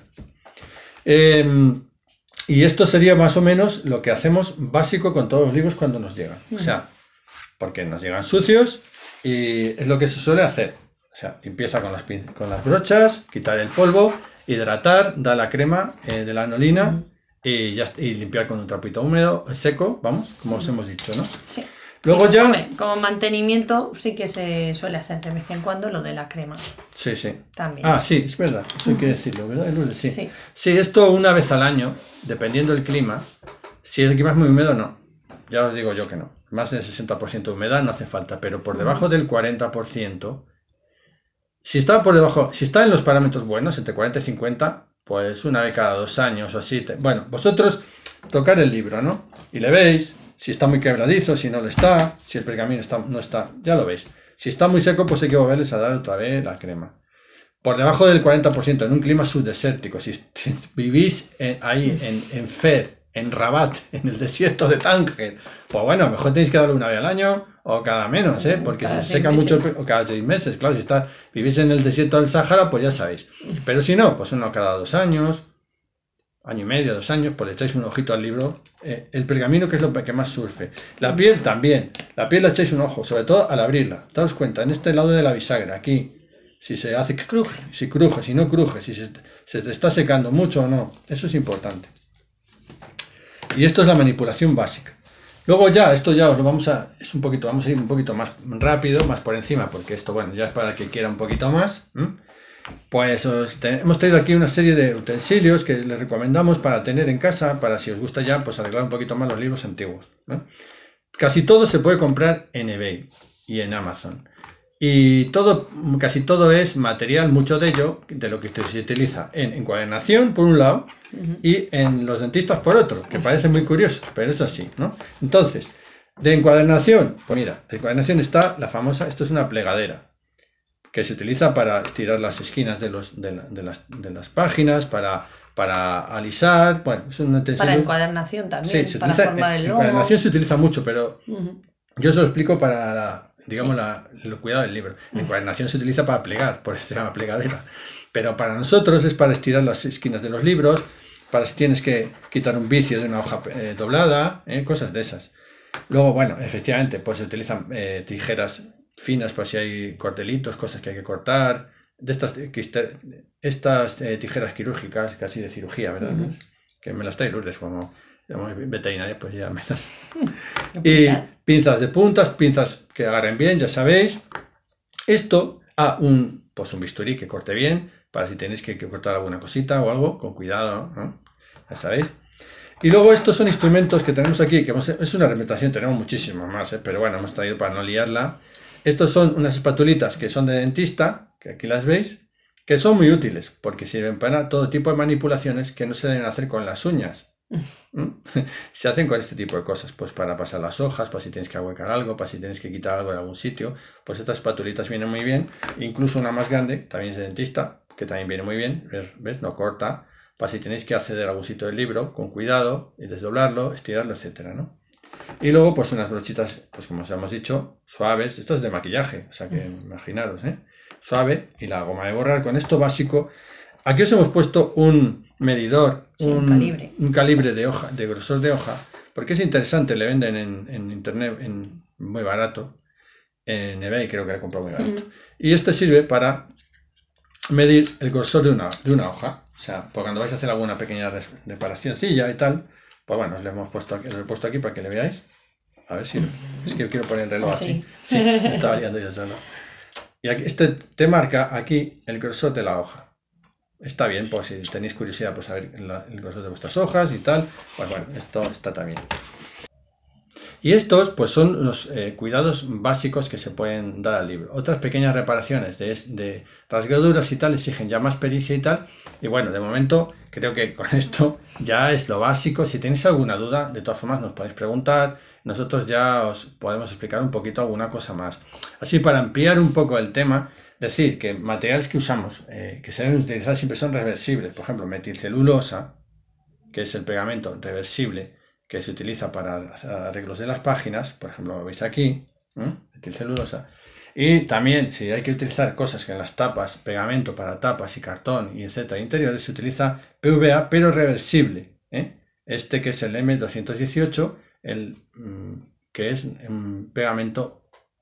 Y esto sería más o menos lo que hacemos básico con todos los libros cuando nos llegan. O sea, porque nos llegan sucios y es lo que se suele hacer. O sea, empieza con las brochas, quitar el polvo, hidratar, dar la crema de lanolina y limpiar con un trapito húmedo, seco, vamos, como os hemos dicho, ¿no? Sí. Luego ya... Como mantenimiento sí que se suele hacer de vez en cuando lo de la crema. Sí, sí. También. Ah, sí, es verdad, eso hay que decirlo, ¿verdad? Sí. Sí, esto una vez al año, dependiendo del clima. Si el clima es muy húmedo, no. Ya os digo yo que no. Más del 60% de humedad no hace falta, pero por debajo del 40%, si está en los parámetros buenos, entre 40 y 50, pues una vez cada 2 años o así. Bueno, vosotros tocar el libro, ¿no? Y le veis si está muy quebradizo, si no lo está, si el pergamino no está, ya lo veis. Si está muy seco, pues hay que volverles a dar otra vez la crema. Por debajo del 40%, en un clima subdesértico, si vivís ahí en Fez, en Rabat, en el desierto de Tánger, pues bueno, a lo mejor tenéis que darle una vez al año o cada menos, porque se seca mucho, o cada 6 meses, claro, si vivís en el desierto del Sáhara, pues ya sabéis. Pero si no, pues uno cada 2 años, año y medio, 2 años, pues le echáis un ojito al libro. El pergamino, que es lo que más surfe. La piel también, la piel le echáis un ojo, sobre todo al abrirla. Daos cuenta, en este lado de la bisagra, aquí, si se hace cruje, si no cruje, si se te está secando mucho o no, eso es importante. Y esto es la manipulación básica. Luego esto ya os lo vamos a ir un poquito más rápido, más por encima, porque esto, bueno, ya es para el que quiera un poquito más. Pues hemos traído aquí una serie de utensilios que les recomendamos para tener en casa, para si os gusta ya, pues arreglar un poquito más los libros antiguos, ¿no? Casi todo se puede comprar en eBay y en Amazon. Y casi todo es material, mucho de ello, de lo que se utiliza en encuadernación, por un lado, y en los dentistas, por otro, que parece muy curioso, pero es así, ¿no? Entonces, de encuadernación, pues mira, de encuadernación está la famosa, esto es una plegadera, que se utiliza para estirar las esquinas de las páginas, para alisar, bueno, es un utensilio. Para encuadernación también, sí, para formar el logo. Encuadernación se utiliza mucho, pero yo se lo explico para el cuidado del libro. La encuadernación se utiliza para plegar, por eso se llama plegadera. Pero para nosotros es para estirar las esquinas de los libros, para si tienes que quitar un vicio de una hoja doblada, cosas de esas. Luego, bueno, efectivamente, pues se utilizan tijeras finas por si hay cordelitos, cosas que hay que cortar, de estas tijeras quirúrgicas, casi de cirugía, ¿verdad? Que me las trae Lourdes como veterinaria, pues ya me las... Y pinzas de puntas, pinzas que agarren bien, ya sabéis. Esto un bisturí que corte bien, para si tenéis que cortar alguna cosita o algo, con cuidado, ¿no? Ya sabéis. Y luego estos son instrumentos que tenemos aquí, que es una representación, tenemos muchísimos más, pero bueno, hemos traído para no liarla. Estos son unas espatulitas que son de dentista, que aquí las veis, que son muy útiles, porque sirven para todo tipo de manipulaciones que no se deben hacer con las uñas. Se hacen con este tipo de cosas, pues para pasar las hojas, para si tienes que ahuecar algo, para si tienes que quitar algo de algún sitio, pues estas espatulitas vienen muy bien. Incluso una más grande, también es de dentista, que también viene muy bien, ¿ves? No corta, para si tenéis que acceder a algún sitio del libro, con cuidado, y desdoblarlo, estirarlo, etcétera, ¿no? Y luego, pues unas brochitas, pues como os hemos dicho, suaves. Esto es de maquillaje, o sea que imaginaros, suave. Y la goma de borrar, con esto básico. Aquí os hemos puesto un medidor, un calibre de hoja, de grosor de hoja, porque es interesante, le venden en internet muy barato. En eBay creo que le he comprado muy barato. Y este sirve para medir el grosor de una hoja. O sea, pues cuando vais a hacer alguna pequeña reparacióncilla y tal, pues bueno, os lo he puesto aquí para que le veáis. A ver si... Es que quiero poner el reloj así. Sí, me estaba liando yo solo. Y aquí, te marca aquí el grosor de la hoja. Está bien, pues si tenéis curiosidad, pues saber el grosor de vuestras hojas y tal. Pues bueno, esto está también. Y estos, pues son los cuidados básicos que se pueden dar al libro. Otras pequeñas reparaciones de rasgaduras y tal exigen ya más pericia y tal. Y bueno, de momento creo que con esto ya es lo básico. Si tenéis alguna duda, de todas formas nos podéis preguntar. Nosotros ya os podemos explicar un poquito alguna cosa más. Así, para ampliar un poco el tema, decir que materiales que usamos, que se deben utilizar siempre son reversibles. Por ejemplo, metilcelulosa, que es el pegamento reversible que se utiliza para arreglos de las páginas, por ejemplo, lo veis aquí, metilcelulosa. Y también, si hay que utilizar cosas que en las tapas, pegamento para tapas y cartón y etcétera, interiores, se utiliza PVA, pero reversible. Este que es el M218, que es un pegamento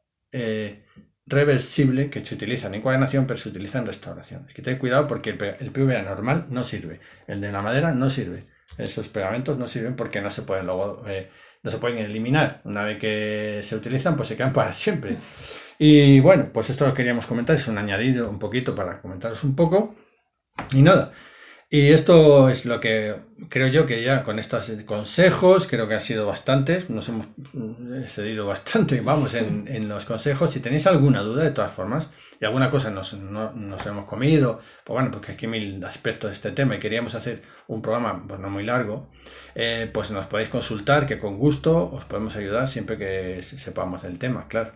reversible que se utiliza en encuadernación, pero se utiliza en restauración. Hay que tener cuidado porque el PVA normal no sirve, el de la madera no sirve. Esos pegamentos no sirven porque no se pueden no se pueden eliminar. Una vez que se utilizan, pues se quedan para siempre. Y bueno, pues esto lo queríamos comentar, es un añadido un poquito para comentaros un poco. Y nada. Y esto es lo que creo yo que ya con estos consejos, creo que han sido bastantes, nos hemos excedido bastante, vamos, en los consejos. Si tenéis alguna duda, de todas formas, y alguna cosa nos hemos comido, pues bueno, porque aquí hay mil aspectos de este tema y queríamos hacer un programa, pues no muy largo, pues nos podéis consultar, que con gusto os podemos ayudar siempre que sepamos del tema, claro.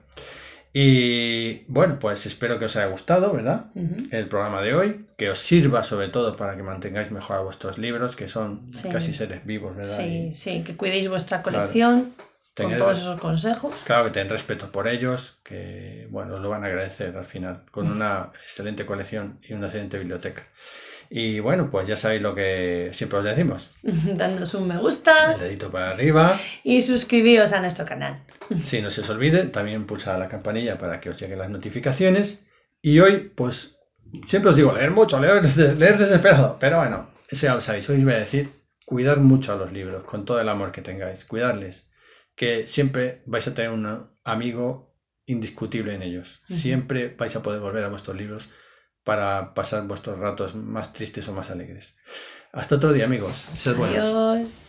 Y bueno, pues espero que os haya gustado, ¿verdad? El programa de hoy, que os sirva sobre todo para que mantengáis mejor a vuestros libros, que son casi seres vivos, ¿verdad? Sí, que cuidéis vuestra colección, claro, con todos esos consejos. Claro, que tengáis respeto por ellos, que bueno, os lo van a agradecer al final, con una excelente colección y una excelente biblioteca. Y bueno, pues ya sabéis lo que siempre os decimos. Dándonos un me gusta. El dedito para arriba. Y suscribíos a nuestro canal. Sí, no se os olvide, también pulsar la campanilla para que os lleguen las notificaciones. Y hoy, pues, siempre os digo, leer mucho, leer desesperado. Pero bueno, eso ya lo sabéis. Hoy os voy a decir, cuidar mucho a los libros, con todo el amor que tengáis. Cuidarles, que siempre vais a tener un amigo indiscutible en ellos. Siempre vais a poder volver a vuestros libros para pasar vuestros ratos más tristes o más alegres. Hasta otro día, amigos. Sed buenos. Adiós.